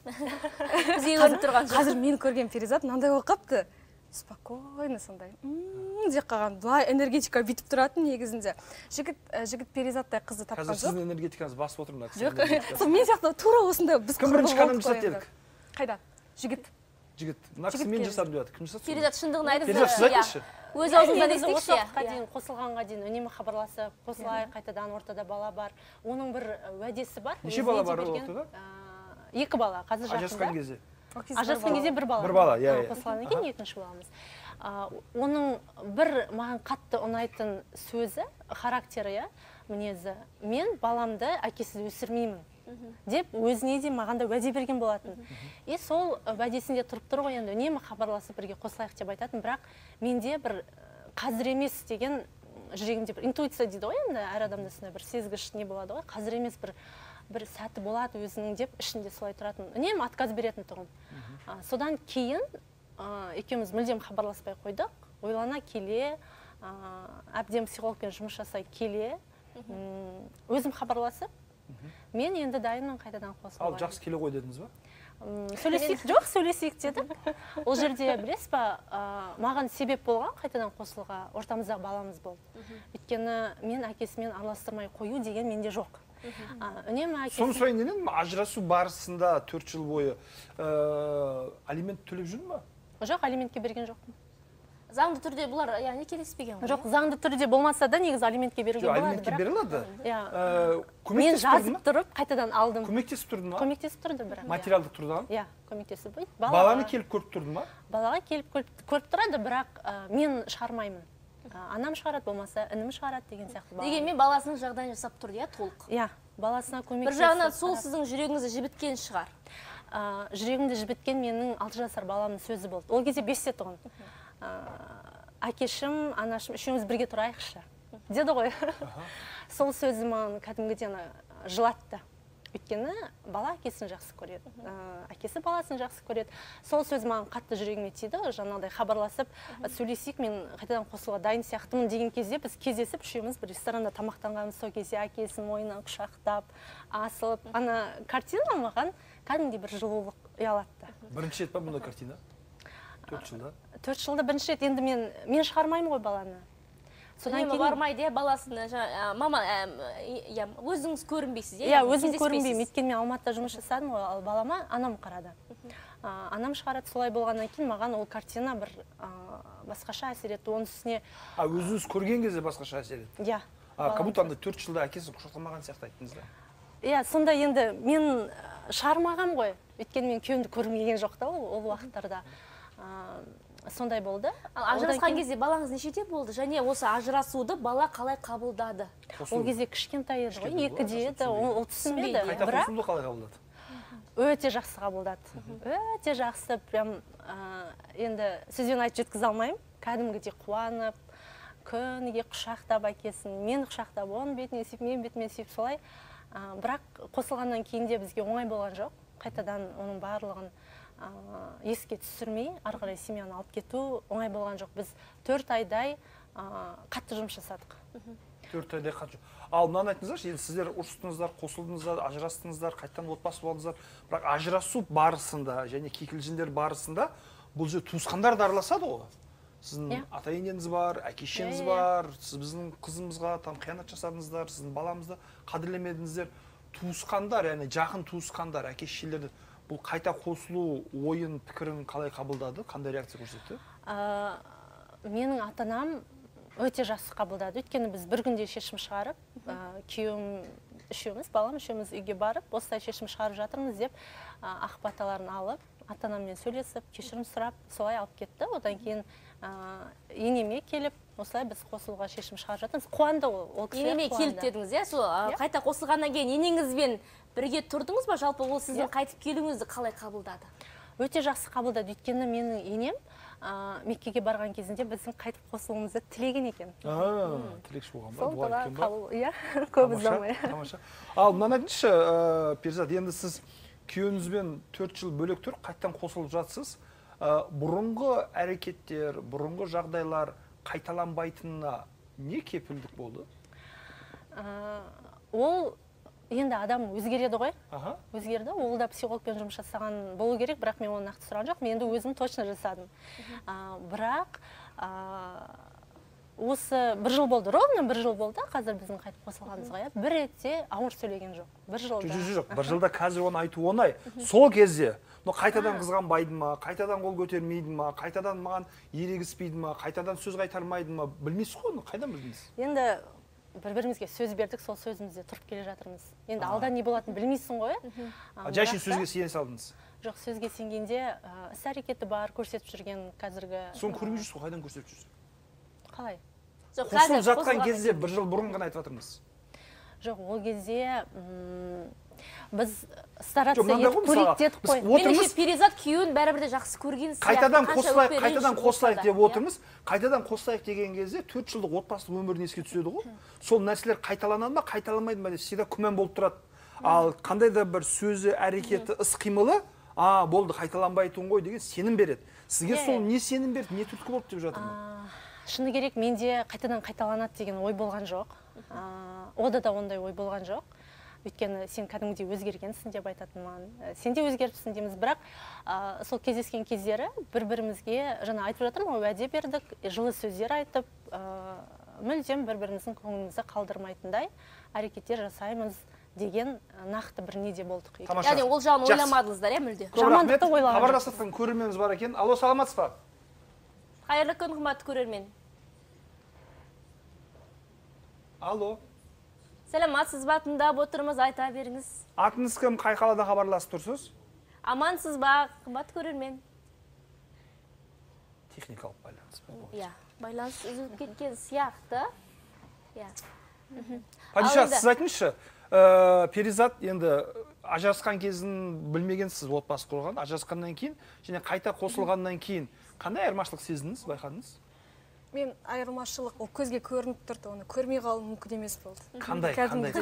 тұрған. Қазір мен көрген Перизат мынандай оқыпты. Спокойно сондай. Деп қалған, былай энергетика битіп тұратын негізінде. Жігіт Перизаттай қызды тапқан жоқ.
Қазір сіздің энергетикаңыз басып отырмын.
Жоқ, мен сияқты тура осындай біз
кім бірінші қадам жасады дедік?
Қайда? Жігіт.
Жігіт. Мына кісі мен жасадым деп жатыр. Кім жасады?
Перизат шындығын айтып.
Перизат сіз айтыңызшы.
Өз аузыңыздан естейікші.
Дейін қосылғанға дейін үнемі хабарласып, қосылайық, қайтадан ортада бала бар. Оның бір уәдесі бар.
Неше бала бар ортада?
Екі бала, қазір жақында.
Ажырасқан кезде.
Ажырасқан кезде бір бала.
Бір бала, иә, иә.
Қосылғаннан кейін екінші баламыз. Оның бір маған қатты ұнайтын сөзі, характері, мінезі, мен баламды әкесіз өсірмеймін деп өзіне де маған да уәде берген болатын. И сол уәдесінде тұрып тұр ғой, енді үнемі хабарласып бірге қосылайық деп айтатын, бірақ менде бір қазір емес деген жүрегімде бір интуиция дейді ғой, енді әр адамда сондай бір сезгіш не болады ғой, қазір емес бір бір сәті болады өзінің деп ішінде солай тұратын. Үнемі отказ беретін тұғын. Содан кейін екеуміз мүлдем хабарласпай қойдық. Ойлана келе, әбден психологпен жұмыс жасай келе, өзім хабарласып, мен енді дайынмын қайтадан қосылуға.
Ал жақсы келе қой дедіңіз ба?
Сөйлесейік, жоқ, сөйлесейік дедік. Ол жерде білесіз ба, маған себеп болған қайтадан қосылуға ортамыздағы баламыз болды. Өйткені мен әкесімен араластырмай қою деген менде жоқ.
Соны сұрайын дедім, ажырасу барысында төрт жыл бойы алимент төлеп жүрдің ба?
Жоқ, алиментке берген жоқпын.
Заңды түрде бұлар некелеспеген ғой?
Жоқ, заңды түрде болмаса да негізі алиментке беруге болады.
Алиментке беріледі?
Мен жазып тұрып, қайтадан алдым.
Көмектесіп тұрдың ба?
Көмектесіп тұрды бірақ.
Материалдық тұрдан?
Иә, көмектесіп бұйды.
Баланы келіп көріп тұрдың ба?
Балаға келіп көріп тұрады, бірақ мен шығармаймын. Анам шығарады, болмаса інім шығарады деген сияқты.
Дегенмен баласының жағдайын жасап тұрды, иә, толық?
Иә, баласына көмектесіп.
Бір жағынан сол сіздің жүрегіңізді жібіткен шығар.
Жүрегімді жібіткен менің алты жасар баламның сөзі болды. Ол кезде бесте тұғын. Әкешім, анашым, үшеуміз бірге тұрайықшы деді ғой. Сол сөзі маған кәдімгіден жылатты. Өйткені бала әкесін жақсы көреді, әкесі баласын жақсы көреді. Сол сөз маған қатты жүрегіме тиді, жаңағыдай хабарласып, сөйлесейік, мен қайтадан қосылуға дайын сияқтымын деген кезде біз кездесіп, үшеуміз бір ресторанда тамақтанғанбыз. Сол кезде әкесін мойнынан құшақтап, асылып, ана картина маған кәдімгідей бір жылулық ұялатты.
Бірінші рет па бұндай картина? Төрт жылда?
Төрт жылда бірінші рет, енді мен мен шығармаймын ғой баланы.
Содан кейін бармайды, баласына, мама, өзіңіз көрінбейсіз, е?
Иә, өзім көрінбеймін. Өйткені мен Алматыда жұмыс жасадым ғой, ал балама анам қарады. Анам шығарады, солай болғаннан кейін маған ол картина бір басқаша әсер етті. Оның үстіне...
А, өзіңіз көрген кезде басқаша әсер етті?
Иә.
Как будто анда төрт жылда әкесі құшақтамаған сияқты айттыңыз да?
Иә, сонда енді мен шығармағам ғой. Өйткені мен күйеуімді көрмеген жоқ та ол уақыттарда. Сондай болды.
Ажырасқан кезде балаңыз нешеде болды? Және осы ажырасуды бала қалай қабылдады?
Ол кезде кішкентай еді ғой, екіде еді, ол түсінбеді.
Қайта қосылуды қалай қабылдады?
Өте жақсы қабылдады. Өте жақсы, прям енді сөзбен айтып жеткізе алмаймын. Кәдімгідей қуанып, күніге құшақтап әкесін, мен құшақтап, оның бетіне сүйіп, мен бетіме сүйіп солай. Бірақ қосылғаннан кейін де бізге оңай болған жоқ. Қайтадан оның барлығын еске түсірмей, ары қарай семьяны алып кету оңай болған жоқ. Біз төрт айдай қатты жұмыс жасадық.
Төрт айдай қатты жұмыс. Ал мынаны айтыңыздаршы, енді сіздер ұрыстыңыздар, қосылдыңыздар, ажырастыңыздар, қайттан отбасы болдыңыздар. Бірақ ажырасу барысында және кикілжіңдер барысында бұл же туысқандар да араласады ғой. Сіздің ата-енеңіз бар, әке-шешеңіз бар, сіз біздің қызымызға там қиянат жасадыңыздар, сіздің баламызды қадірлемедіңіздер. Туысқандар, яғни жақын туысқандар, әке-шешелерді бұл қайта қосылу ойын, пікірін қалай қабылдады, қандай реакция көрсетті?
Менің ата-анам өте жақсы қабылдады. Өйткені біз бір күнде шешім шығарып, күйеуім үшеуміз, балам үшеуміз үйге барып, осылай шешім шығарып жатырмыз деп, ақ баталарын алып, ата-анаммен сөйлесіп, кешірім сұрап, солай алып кетті. Одан кейін енеме келіп, осылай біз қосылуға шешім шығарып жатырмыз. Қуанды ол кісілер.
Енеме келіп дедіңіз, иә? Сол қайта қосылғаннан кейін енеңізбен бірге тұрдыңыз ба? Жалпы ол сіздің қайтып келуіңізді қалай қабылдады?
Өте жақсы қабылдады. Өйткені менің енем Меккеге барған кезінде біздің қайтып қосылуымызды тілеген екен.
Тілекші болған ба?
Сол қабыл, иә, көп ұзамай.
Ал мынаны айтыңызшы, Перизат, енді сіз күйеуіңізбен төрт жыл бөлек тұрып, қайттан қосылып жатсыз. Бұрынғы әрекеттер, бұрынғы жағдайлар қайталанбайтынына не кепілдік болды?
Ол енді адам өзгереді ғой, өзгерді. Ол да психологпен жұмыс жасаған болу керек, бірақ мен оны нақты сұраған жоқ. Мен енді өзім точно жасадым. Бірақ осы бір жыл болды, ровно бір жыл болды, қазір біздің қайтып қосылғанымызға. Бір ретте ауыр сөйлеген жоқ. Бір жылда.
Жоқ, бір жылда қазір оны айту оңай. Сол кезде қайтадан қызғанбайды ма, қайтадан қол көтермейді ма, қайтадан маған ерегіспейді ма, қайтадан сөз қайтармайды ма, білмейсіз ғой, қайдан білмейсіз?
Енді бір-бірімізге сөз бердік, сол сөзімізде тұрып келе жатырмыз. Енді алда не болатынын білмейсің ғой.
Жайшын сөзге сене салдыңыз?
Жоқ, сөзге сенгенде іс әрекеті бар, көрсетіп жүрген қазіргі...
Соны көрмей жүрсіз, қайдан көрсетіп жүрсіз?
Қалай?
Қосылып жатқан кезде бір жыл бұрын ғана айтып жатырмыз.
Жоқ, ол кезде біз стараться етіп көрейік қой.
Меніңше Перизат күйеуін бәрібір де жақсы көрген сияқты.
Қайтадан қосылайық, қайтадан қосылайық деп отырмыз. Қайтадан қосылайық деген кезде төрт жылдық отбасылық өмірін еске түседі ғой. Сол нәрселер қайталанады ма, қайталамайды ма деп всегда күмән болып тұрады. Ал қандай да бір сөзі, әрекеті, іс-қимылы, а, болды, қайталанбайтын ғой деген сенім береді. Сізге сол не сенім берді, не түрткі болды деп жатырмын?
Шыны керек, менде қайтадан қайталанады деген ой болған жоқ. Ода да ондай ой болған жоқ. Өйткені сен кәдімгідей өзгергенсің деп айтатын маған. Сен де өзгеріпсің дейміз, бірақ сол кездескен кездері бір-бірімізге жаңа айтып жатырмын, уәде бердік, жылы сөздер айтып, мүлдем бір-біріміздің көңілімізді қалдырмайтындай әрекеттер жасаймыз деген нақты бір неде болдық.
Яғни ол жағын ойламадыңыздар, иә, мүлде?
Жамандықты ойлаған.
Хабарласып жатқан көрерменіміз бар екен. Алло, саламатсыз ба?
Қайырлы күн, қымбатты көрермен.
Алло.
Сәлематсыз ба, тыңдап отырмыз, айта беріңіз.
Атыңыз кім, қай қалада хабарласып тұрсыз?
Амансыз ба, қымбатты көрермен?
Техникалық байланыс.
Иә, байланыс үзіліп кеткен сияқты.
Падиша, сіз айтыңызшы, Перизат енді ажырасқан кезін білмегенсіз, отбасы құрған, ажырасқаннан кейін және қайта қосылғаннан кейін қандай айырмашылық сездіңіз, байқадыңыз?
Мен айырмашылық, ол көзге көрініп тұрды, оны көрмей қалу мүмкін емес болды.
Қандай, қандай,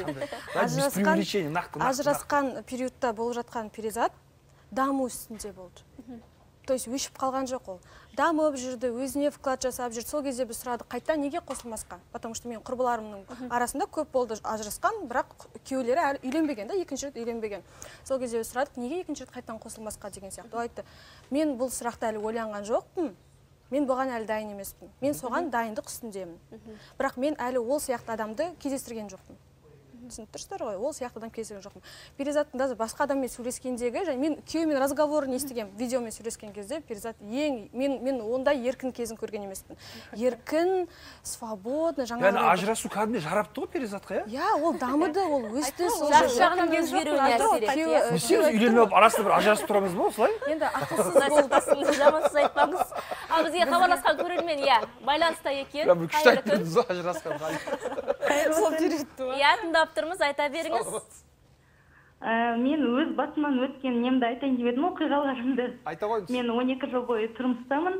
қандай? Ажырасқан периодта болып жатқан Перизат даму үстінде болды. то есть өшіп қалған жоқ ол. Дамып жүрді, өзіне вклад жасап жүрді. Сол кезде біз сұрадық, қайта неге қосылмасқа? Потому что мен құрбыларымның арасында көп болды ажырасқан, бірақ күйеулері әлі үйленбеген, да, екінші рет үйленбеген. Сол кезде біз сұрадық, неге екінші рет қайтадан қосылмасқа деген сияқты. Ол айтты, мен бұл сұрақты әлі ойланған жоқпын. Мен бұған әлі дайын емеспін. Мен соған дайындық үстіндемін. Бірақ мен әлі ол сияқты адамды кездестірген жоқпын. Түсініп тұрсыздар ғой, ол сияқты адам кездескен жоқпын. Перизаттың да басқа адаммен сөйлескендегі, және мен күйеумен разговорын естігем, видеомен сөйлескен кезде Перизат ең мен мен ондай еркін кезін көрген емеспін. Еркін, свободно, жаңа.
Яғни ажырасу кәдімгідей жарапты ғой Перизатқа, иә?
Иә, ол дамыды, ол өсті, сол
жағынан өзгеруіне әсер етеді.
Сіз үйленіп арасында бір ажырасып тұрамыз ба осылай?
Енді
ақылсыз айтпаңыз, жамансыз айтпаңыз. Ал бізге хабарласқан көрермен, иә, байланыста екен.
Прям күшті айтып бердіңіз ғой ажырасқан.
Иә, тыңдап тұрмыз, айта беріңіз.
Мен өз басымнан өткен немді айтайын деп едім, оқиғаларымды.
Айта қойыңыз.
Мен он екі жыл бойы тұрмыстамын.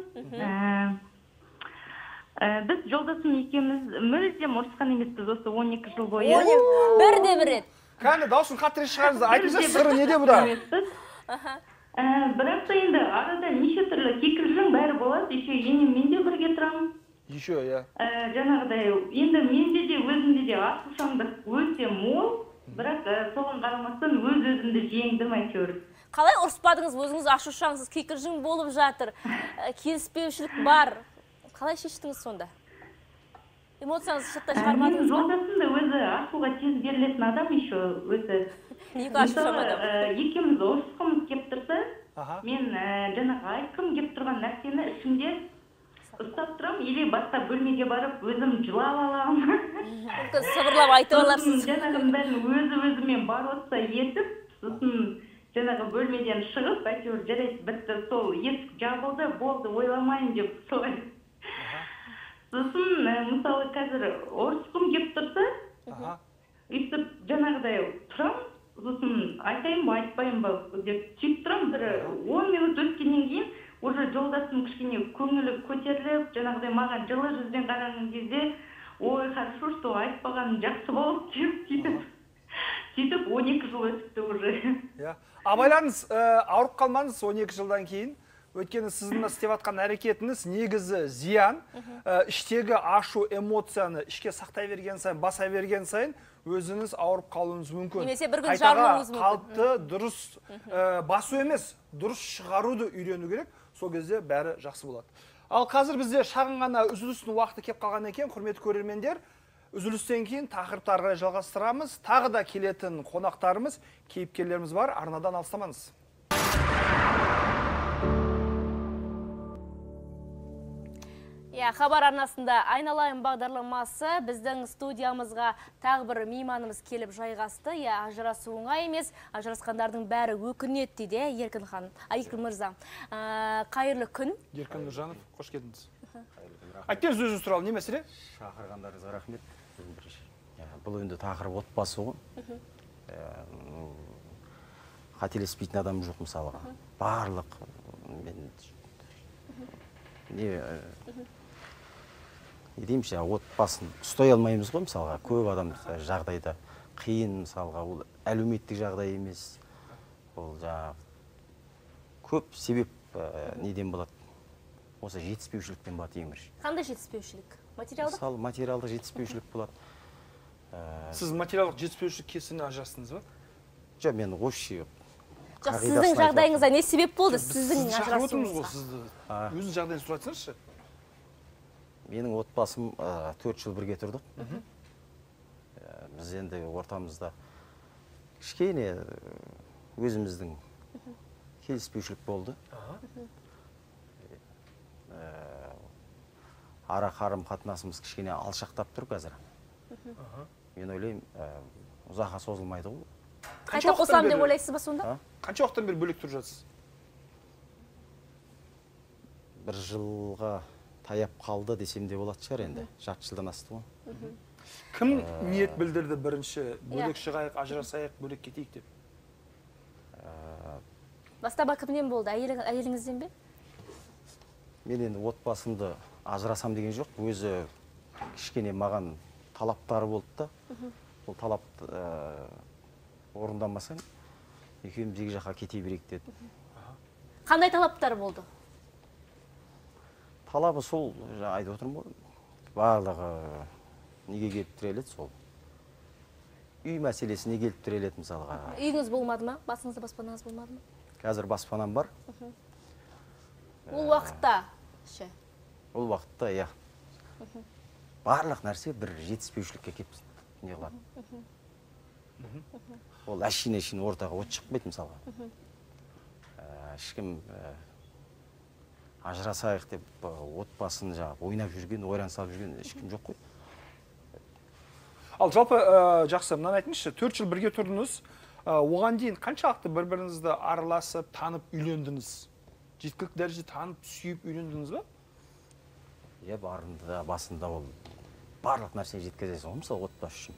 Біз жолдасым екеуміз мүлдем ұрысқан емеспіз осы он екі жыл бойы.
Бірде бір рет.
Кәне даусын қатыры шығарыңыз, айтыңызшы сыры неде бұда?
Бірақ та енді арада неше түрлі кикілжің бәрі болады, еще енеммен де бірге тұрамын.
Еще, иә.
Жаңағыдай, енді менде де өзімде де ашушаңдық өте мол, бірақ соған қарамастан өз-өзімді жеңдім әйтеуір.
Қалай ұрыспадыңыз, өзіңіз ашушаңсыз, кикілжің болып жатыр, келіспеушілік бар. Қалай шештіңіз сонда? Эмоцияңызды сыртқа шығармадыңыз ба?
Жолдасым да өзі ашуға тез берілетін адам еще өзі.
Екі ашушаң адам.
Екеуміз ұрысқымыз кеп тұрса, мен жаңағы айтқым кеп тұрған нәрсені ішімде ұстап тұрам, или басқа бөлмеге барып, өзім жылап алам.
Сыбырлап айтып аларсыз.
Жаңағын бәрін өзі-өзімен бар отса етіп, сосын жаңағы бөлмеден шығып, әйтеуір жарайды, бітті, сол есік жабылды, болды, ойламайын деп солай. Сосын, мысалы, қазір ұрысқым кеп тұрса, өйтіп жаңағыдай тұрам, сосын айтайын ба, айтпайын ба деп сөйтіп тұрам, бір он минут өткеннен кейін уже жолдасым кішкене көңілі көтеріліп, жаңағыдай маған жылы жүзбен қараған кезде, ой, хорошо, что айтпағаным жақсы болды деп сөйтіп, сөйтіп он екі жыл өтіпті уже.
Абайлаңыз, ауырып қалмаңыз он екі жылдан кейін. Өйткені сіздің істеп жатқан әрекетіңіз негізі зиян, іштегі ашу эмоцияны ішке сақтай берген сайын, баса берген сайын өзіңіз ауырып қалуыңыз мүмкін.
Немесе бір күн жарылуыңыз мүмкін.
Қалыпты, дұрыс басу емес, дұрыс шығаруды үйрену керек, сол кезде бәрі жақсы болады. Ал қазір бізде шағын ғана үзілістің уақыты кеп қалған екен, құрметті көрермендер. Үзілістен кейін тақырыптарға жалғастырамыз. Тағы да келетін қонақтарымыз, кейіпкерлеріміз бар, арнадан алыстамаңыз.
Хабар арнасында айналайын бағдарламасы біздің студиямызға тағы бір мейманымыз келіп жайғасты. Ажырасу оңай емес, ажырасқандардың бәрі өкінеді дейді, Еркін ханым. Еркін мырза, қайырлы күн.
Еркін Нұржанов, қош келдіңіз. Айтыңыз өзіңіз туралы не мәселе?
Шақырғандарыңызға рахмет. Бұл енді тақырып отбасы ғой. Қателеспейтін адам жоқ мысалға. Барлық не не дейміз, отбасын ұстай алмаймыз ғой мысалға. Көп адам жағдайда қиын мысалға, ол әлеуметтік жағдай емес. Ол жаңағы көп себеп неден болады? Осы жетіспеушіліктен болады ең бірінші.
Қандай жетіспеушілік? Материалдық?
Мысалы, материалдық жетіспеушілік болады.
Сіз материалдық жетіспеушілік кесіне ажырастыңыз ба?
Жоқ, мен вообще
Жоқ, сіздің жағдайыңызда не себеп болды? Сіздің ажырасуыңызға.
Өзің жағдайыңызды сұрайтсаңызшы.
Менің отбасым төрт жыл бірге тұрдық. Біз енді ортамызда кішкене өзіміздің келіспеушілік болды. Ара қарым қатынасымыз кішкене алшақтап тұр қазір. Мен ойлаймын, ұзаққа созылмайды ғой.
Қайта қосам деп ойлайсыз ба сонда?
Қанша уақыттан бері бөлек тұрып жатсыз?
Бір жылға таяп қалды десем де болады шығар енді. Жарты жылдан асты ғой.
Кім ниет білдірді бірінші бөлек шығайық, ажырасайық, бөлек кетейік деп?
Бастама кімнен болды? Әйеліңізден бе?
Мен енді отбасымды ажырасам деген жоқ. Өзі кішкене маған талаптары болды да. Ол талапты орындамасаң, екеуміз екі жаққа кете берейік деді.
Қандай талаптар болды?
талабы сол, жаңа айтып отырмын ғой, барлығы неге келіп тіреледі сол. Үй мәселесіне келіп тіреледі мысалға.
Үйіңіз болмады ма? Басыңызда баспанаңыз болмады ма?
Қазір баспанам бар.
Ол уақытта ше?
Ол уақытта, иә. Барлық нәрсе бір жетіспеушілікке келіп не қылады. Ол әшейін-әшейін ортаға от шықпайды мысалға. Ешкім ажырасайық деп отбасын ойнап жүрген, ойран салып жүрген ешкім жоқ қой.
Ал жалпы жақсы, мынаны айтыңызшы, төрт жыл бірге тұрдыңыз, оған дейін қаншалықты бір-біріңізді араласып, танып үйлендіңіз? Жеткілікті дәрежеде танып, сүйіп үйлендіңіз ба?
Иә, барында, басында ол барлық нәрсе жеткізесің ғой, мысалы отбасы үшін.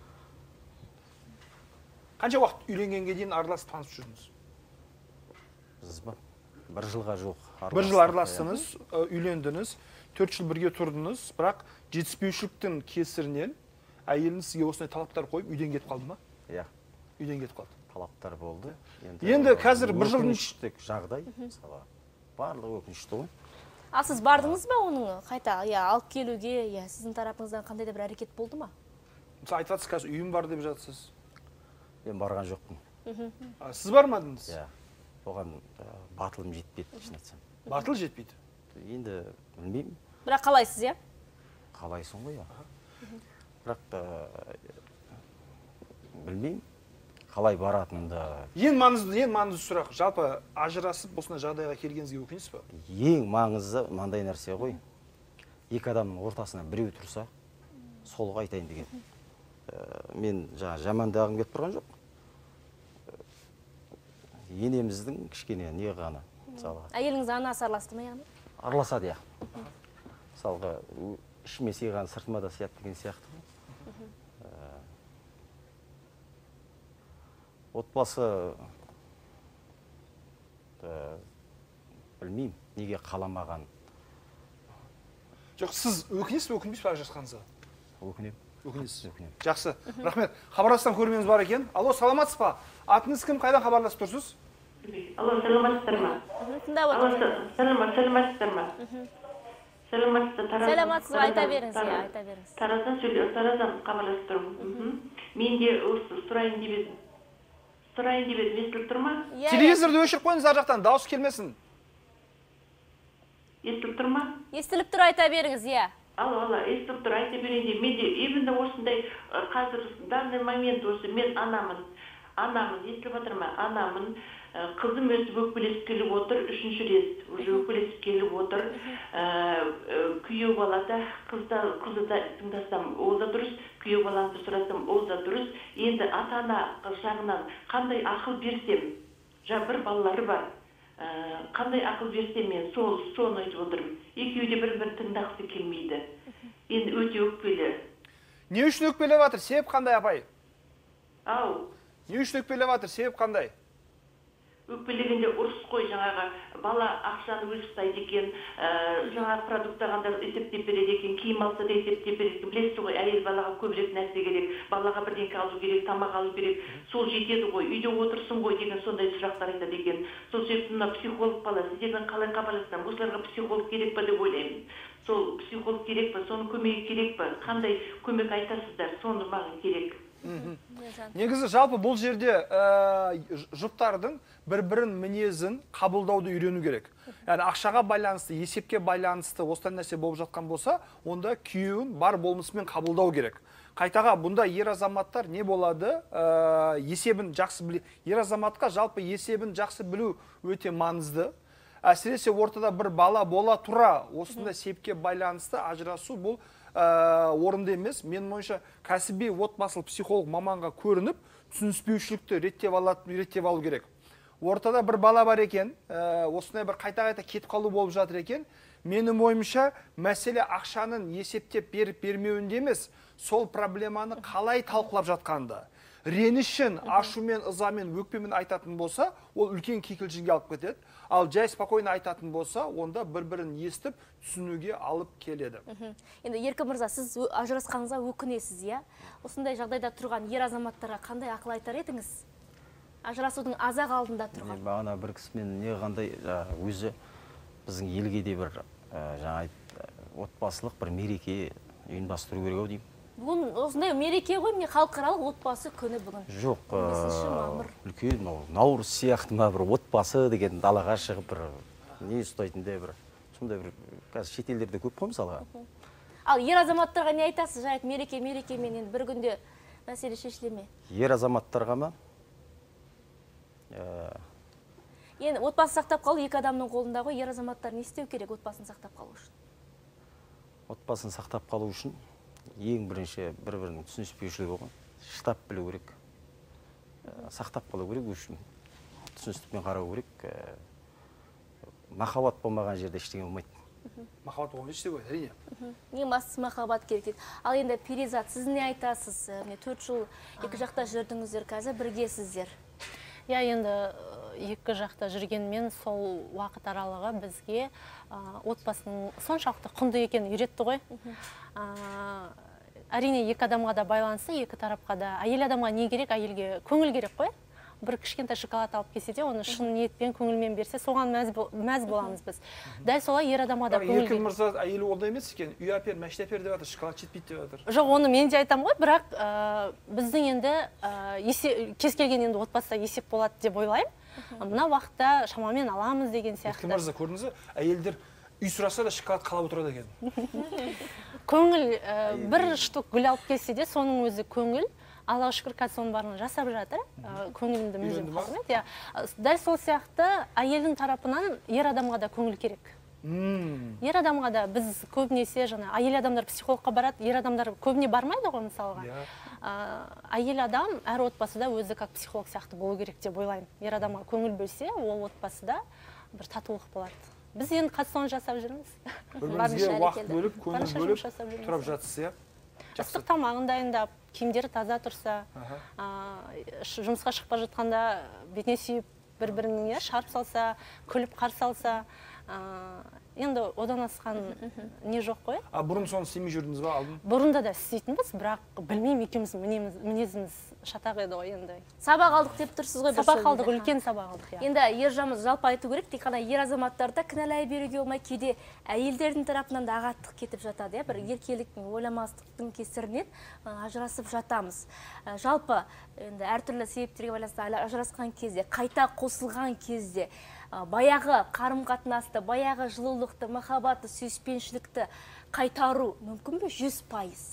Қанша уақыт үйленгенге дейін араласып танысып жүрдіңіз?
Біз ба? Бір жылға жоқ.
Бір жыл араластыңыз, үйлендіңіз, төрт жыл бірге тұрдыңыз, бірақ жетіспеушіліктің кесірінен әйеліңіз сізге осындай талаптар қойып, үйден кетіп қалды ма?
Иә.
Үйден кетіп қалды.
Талаптар болды.
Енді қазір бір жылдың
өкінішті жағдай, мысалы, барлығы өкінішті ғой.
Ал сіз бардыңыз ба оның қайта, иә, алып келуге, иә, сіздің тарапыңыздан қандай да бір әрекет болды ма?
Мысалы, айтыватсыз, қазір үйім бар деп жатсыз.
Мен барған жоқпын.
Сіз бармадыңыз?
Иә. Оған батылым жетпеді, шын айтсам.
Батыл жетпейді?
Енді білмеймін.
Бірақ қалайсыз, иә?
Қалайсың ғой, иә. Бірақ білмеймін. Қалай баратынды.
Ең маңызды, ең маңызды сұрақ, жалпы ажырасып осындай жағдайға келгеніңізге өкінесіз ба?
Ең маңызды мынандай нәрсе ғой. Екі адамның ортасына біреу тұрса, солға айтайын деген. Мен жаңа жамандағым келіп тұрған жоқ. Енеміздің кішкене не ғана, мысалға.
Әйеліңіз анасы араласты ма яғни?
Араласады, иә. Мысалға, ішіме сыйған сыртыма да сияды деген сияқты. Отбасы, білмеймін, неге қаламаған.
Жоқ, сіз өкінесіз бе, өкінбейсіз бе ажырасқаныңызға?
Өкінем.
Өкінесіз. Жақсы. Рахмет. Хабарласқан көрерменіміз бар екен. Алло, саламатсыз ба? Атыңыз кім, қайдан хабарласып тұрсыз?
Алло, саламатсыздар ма? Алло, саламатсыздар ма?
Сәлематсыз, айта беріңіз, иә, айта беріңіз.
Тараздан сөйлеу, Тараздан хабарласып тұрмын. Мен де сұрайын деп едім. Сұрайын деп едім, естіліп тұр ма?
Телевизорды өшіріп қойыңыз, ар жақтан, дауыс келмесін.
Естіліп тұр ма?
Естіліп тұр, айта беріңіз, иә.
Алло, алло, естіліп тұр, айта берейін деп. Мен де именно осындай қазір данный момент осы мен анамын. Анамын, естіліп жатыр ма? Анамын. Қызым өстіп өкпелесіп келіп отыр, үшінші рет уже өкпелесіп келіп отыр. Күйеу балада, қызды да тыңдасам, ол да дұрыс, күйеу балаңды сұрасам, ол да дұрыс. Енді ата-ана жағынан қандай ақыл берсем, жа бір балалары бар, қандай ақыл берсем мен сол соны айтып отырмын. Екеуі де бір-бірін тыңдағысы келмейді. Енді өте өкпелі.
Не үшін өкпелеп жатыр? Себеп қандай, апай?
Ау.
Не үшін өкпелеп жатыр? Себеп қандай?
Өкпелегенде ұрыс қой, жаңағы бала ақшаны өзі ұстайды екен, жаңағы продукт алғанда есептеп береді екен, киім алса да есептеп береді екен. Білесіз ғой, әйел балаға көбірек нәрсе керек, балаға бірдеңке алу керек, тамақ алу керек, сол жетеді ғой, үйде отырсын ғой деген сондай сұрақтар айтады екен. Сол себепті мына психолог бала, сіздердің қалай хабарлассам, осыларға психолог керек па деп ойлаймын. Сол психолог керек па, соның көмегі керек па, қандай көмек айтасыздар, соны маған керек.
Негізі жалпы бұл жерде жұптардың бір-бірін мінезін қабылдауды үйрену керек. Яғни ақшаға байланысты, есепке байланысты осыдан нәрсе болып жатқан болса, онда күйеуін бар болмысымен қабылдау керек. Қайтаға бұнда ер азаматтар не болады? Есебін жақсы білу. Ер азаматқа жалпы есебін жақсы білу өте маңызды. Әсіресе ортада бір бала бола тұра, осындай себепке байланысты ажырасу бұл орынды емес. Мен ойымша кәсіби отбасылық психолог маманға көрініп, түсініспеушілікті реттеп алу керек. Ортада бір бала бар екен, осындай бір қайта-қайта кетіп қалу болып жатыр екен. Менің ойымша мәселе ақшаның есептеп беріп бермеуінде емес, сол проблеманы қалай талқылап жатқанда. Ренішін, ашумен, ызамен, өкпемен айтатын болса, ол үлкен кикілжіңге алып кетеді. Ал жай спокойно айтатын болса, онда бір-бірін естіп, түсінуге алып келеді.
Енді Еркін мырза, сіз ажырасқаныңызға өкінесіз, иә? Осындай жағдайда тұрған ер азаматтарға қандай ақыл айтар едіңіз? Ажырасудың азақ алдында тұрған.
Бағана бір кісімен не қандай өзі біздің елге де бір жаңа отбасылық бір мереке ұйымдастыру керек ау деймін.
Бүгін осындай мереке ғой, міне халықаралық отбасы күні бүгін.
Жоқ, үлкен наурыз сияқты ма бір отбасы деген далаға шығып бір не ұстайтындай бір сондай бір қазір шетелдерде көп қой мысалға.
Ал ер азаматтарға не айтасыз? Жарайды, мереке мерекемен енді бір күнде мәселе шешіле ме?
Ер азаматтарға ма?
Енді отбасы сақтап қалу екі адамның қолында ғой, ер азаматтар не істеу керек отбасын сақтап қалу үшін?
Отбасын сақтап қалу үшін ең бірінші бір-бірінің түсініспеушілігі ғой. Шыдап білу керек. Сақтап қалу керек үшін. Түсіністікпен қарау керек. Махаббат болмаған жерде ештеңе болмайды.
Махаббат болмаған ештеңе ғой, әрине.
Ең бастысы махаббат керек дейді. Ал енді Перизат, сіз не айтасыз? Міне төрт жыл екі жақта жүрдіңіздер, қазір біргесіздер.
Я енді екі жақта жүргенмен сол уақыт аралығы бізге отбасының соншалықты құнды екенін үйретті ғой. Әрине екі адамға да байланысты, екі тарапқа да. Әйел адамға не керек? Әйелге көңіл керек қой. Бір кішкентай шоколад алып келсе де, оны шын ниетпен, көңілмен берсе, соған мәз боламыз біз. Дәл солай ер адамға да көңіл керек.
Еркін мырза әйелі ондай емес екен. Үй әпер, мәшін әпер деп жатыр, шоколад жетпейді деп жатыр.
Жоқ, оны мен де айтамын ғой, бірақ біздің енді кез келген енді отбасыда есеп болады деп ойлаймын. Мына уақытта шамамен аламыз деген сияқты.
Еркін мырза, көрдіңіз бе? Әйелдер үй сұраса да шоколад қалап отырады екен.
Көңіл бір штук гүл алып келсе де, соның өзі көңіл. Аллаға шүкір, қазір соның барлығын жасап жатыр. Көңілімді мүлдем қалмайды. Дәл сол сияқты әйелдің тарапынан ер адамға да көңіл керек. Ер адамға да біз көбінесе жаңа әйел адамдар психологқа барады, ер адамдар көбіне бармайды ғой мысалға. Әйел адам әр отбасыда өзі как психолог сияқты болу керек деп ойлаймын. Ер адамға көңіл бөлсе, ол отбасыда бір татулық болады. Біз енді қазір соны жасап жүрміз.
Бір-біріңізге уақыт бөліп, көңіл бөліп тұрып жатсыз, иә?
Ыстық тамағын дайындап, киімдері таза тұрса, жұмысқа шықпа жатқанда бетіне сүйіп, бір-біріне шарп салса, күліп қарсы алса, енді одан асқан не жоқ қой.
А бұрын соны істемей жүрдіңіз ба, алдын?
Бұрында да істейтінбіз, бірақ білмеймін, екеуміз мінезіміз шатақ еді ғой енді.
Сабақ алдық деп тұрсыз ғой.
Сабақ алдық, үлкен сабақ алдық.
Енді ержамыз жалпы айту керек, тек қана ер азаматтарды кінәлай беруге болмай, кейде әйелдердің тарапынан да ағаттық кетіп жатады. Бір еркеліктің, ойламастықтың кесірінен ажырасып жатамыз. Жалпы енді әртүрлі себептерге байланысты ажырасқан кезде, қайта қосылған кезде баяғы қарым-қатынасты, баяғы жылулықты, махаббатты, сүйіспеншілікті қайтару мүмкін бе? жүз пайыз.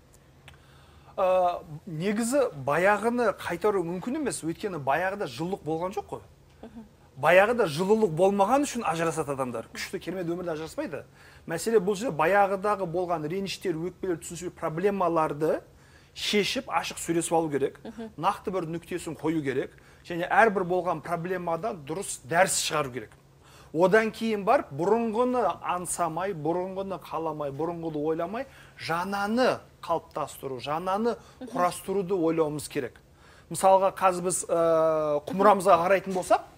Негізі баяғыны қайтару мүмкін емес, өйткені баяғыда жылулық болған жоқ қой. Баяғыда жылулық болмаған үшін ажырасады адамдар. Күшті керемет өмірде ажыраспайды. Мәселе бұл жерде баяғыдағы болған реніштер, өкпелер, түсіністер, проблемаларды шешіп, ашық сөйлесіп алу керек. Нақты бір нүктесін қою керек. Және әрбір болған проблемадан дұрыс дәріс шығару керек. Одан кейін барып, бұрынғыны аңсамай, бұрынғыны қаламай, бұрынғыны ойламай, жананы қалыптастыру, жананы құрастыруды ойлауымыз керек. Мысалға, қазір біз құмырамызға қарайтын болсақ,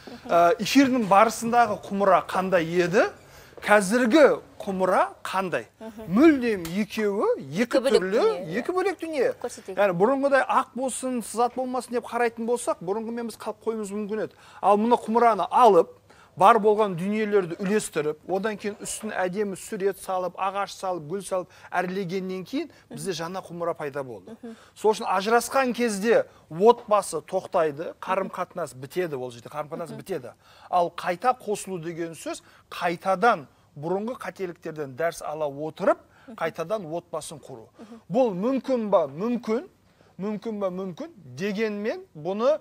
эфирдің барысындағы құмыра қандай еді, қазіргі құмыра қандай? Мүлдем екеуі, екі түрлі, екі бөлек дүние. Яғни бұрынғыдай ақ болсын, сызат болмасын деп қарайтын болсақ, бұрынғымен біз қалып қойымыз мүмкін еді. Ал мұны құмыраны алып, бар болған дүниелерді үлестіріп, одан кейін үстін әдемі сурет салып, ағаш салып, гүл салып, әрлегеннен кейін бізде жаңа құмыра пайда болды. Сол үшін ажырасқан кезде отбасы тоқтайды, қарым-қатынас бітеді, ол жерде қарым-қатынас бітеді. Ал қайта қосылу деген сөз қайтадан бұрынғы қателіктерден дәріс ала отырып, қайтадан отбасын құру. Бұл мүмкін ба? Мүмкін. Мүмкін ба? Мүмкін. Дегенмен бұны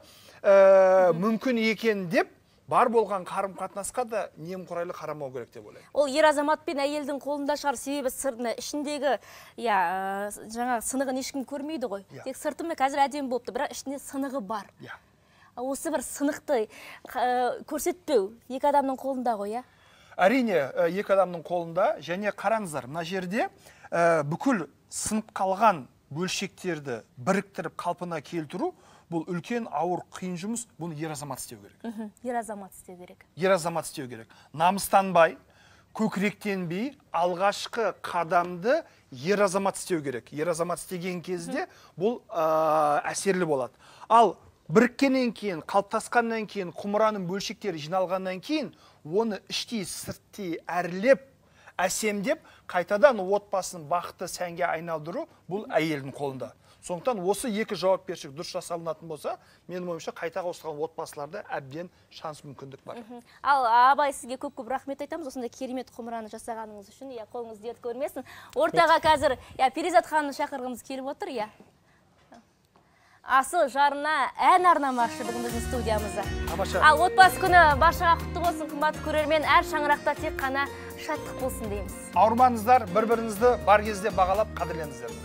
мүмкін екен деп бар болған қарым-қатынасқа да немқұрайлы қарамау керек деп ойлаймын.
Ол ер азамат пен әйелдің қолында шығар, себебі сыртына ішіндегі, я, жаңа сынығын ешкім көрмейді ғой. Тек сыртымен қазір әдемі болыпты, бірақ ішінде сынығы бар. Осы бір сынықты көрсетпеу екі адамның қолында ғой, я?
Әрине, екі адамның қолында, және қараңыздар, мына жерде бүкіл сынып қалған бөлшектерді біріктіріп қалпына келтіру, бұл үлкен ауыр қиын жұмыс, бұны ер азамат істеу керек.
Ер азамат істеу керек.
Ер азамат істеу керек. Намыстанбай, көкіректенбей, алғашқы қадамды ер азамат істеу керек. Ер азамат істеген кезде бұл әсерлі болады. Ал біріккеннен кейін, қалыптасқаннан кейін, құмыраның бөлшектері жиналғаннан кейін, оны іштей, сырттей әрлеп, әсемдеп қайтадан отбасын бақытты сәнге айналдыру бұл әйелдің қолында. Сондықтан осы екі жауапкершілік дұрыс жасалынатын болса, менің ойымша қайта қосылған отбасыларда әбден шанс мүмкіндік бар.
Ал абай, сізге көп-көп рахмет айтамыз, осындай керемет құмыраны жасағаныңыз үшін. Я қолыңыз дерт көрмесін. Ортаға қазір я Перизат ханымды шақырғымыз келіп отыр, я. Асыл жарына ән арнамақшы бүгін біздің студиямызда. Ал отбасы күні баршаға құтты болсын, қымбатты көрермен, әр шаңырақта тек қана шаттық болсын дейміз.
Ауырмаңыздар, бір-біріңізді бар кезде бағалап қадірлеңіздер.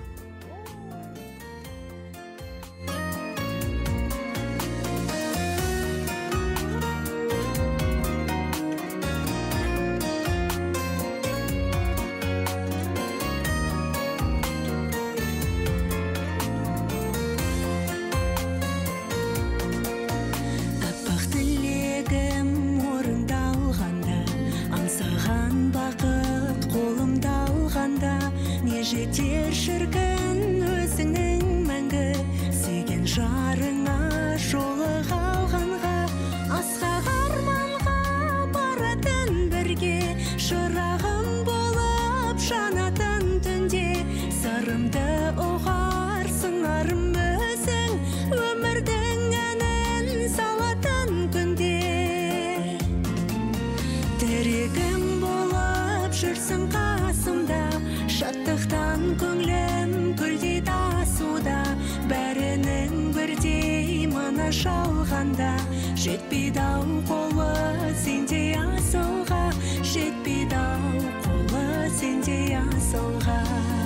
Жетер шіркін өзіңнің мәңгі, сүйген жарыңа жолық алғанға, асқақ арманға баратын бірге, шырағым болып жанатын түнде, сырымды ұғар сыңарым өзің, өмірдің әнін салатын күнде. Тірегім болып жүрсің қасымда, шаттықтан көңлім күлдей тасуда, бәрінің бірдей мана шалғанда, жетпейді-ау қолы сендей асылға, жетпейді-ау қолы сендей асылға.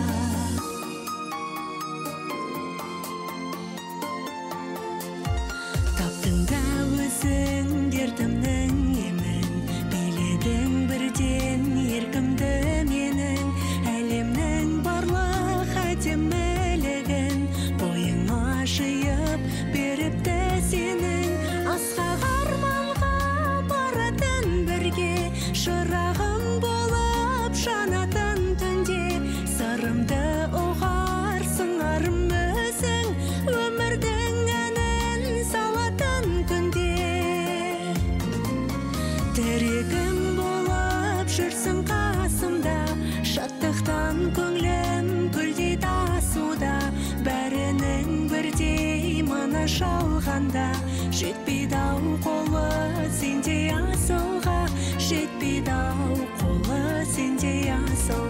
Таптың да өзің дертімнің емін, биледің бірден еркімді менің, әлемнің барлық әдемілігін бойыңа жиып беріпті сенің, асқақ арманға баратын бірге, шырағым болып жанатын түнде, сырымды ұғар сыңарым өзің, өмірдің әнін салатын күнде. Тірегім болып жүрсің қасымда, шаттықтан көңлім күлдей тасуда, бәрінің бірдей мана шалғанда, жетпейді-ау қолы сендей асылға, жетпейді-ау қолы сендей асылға.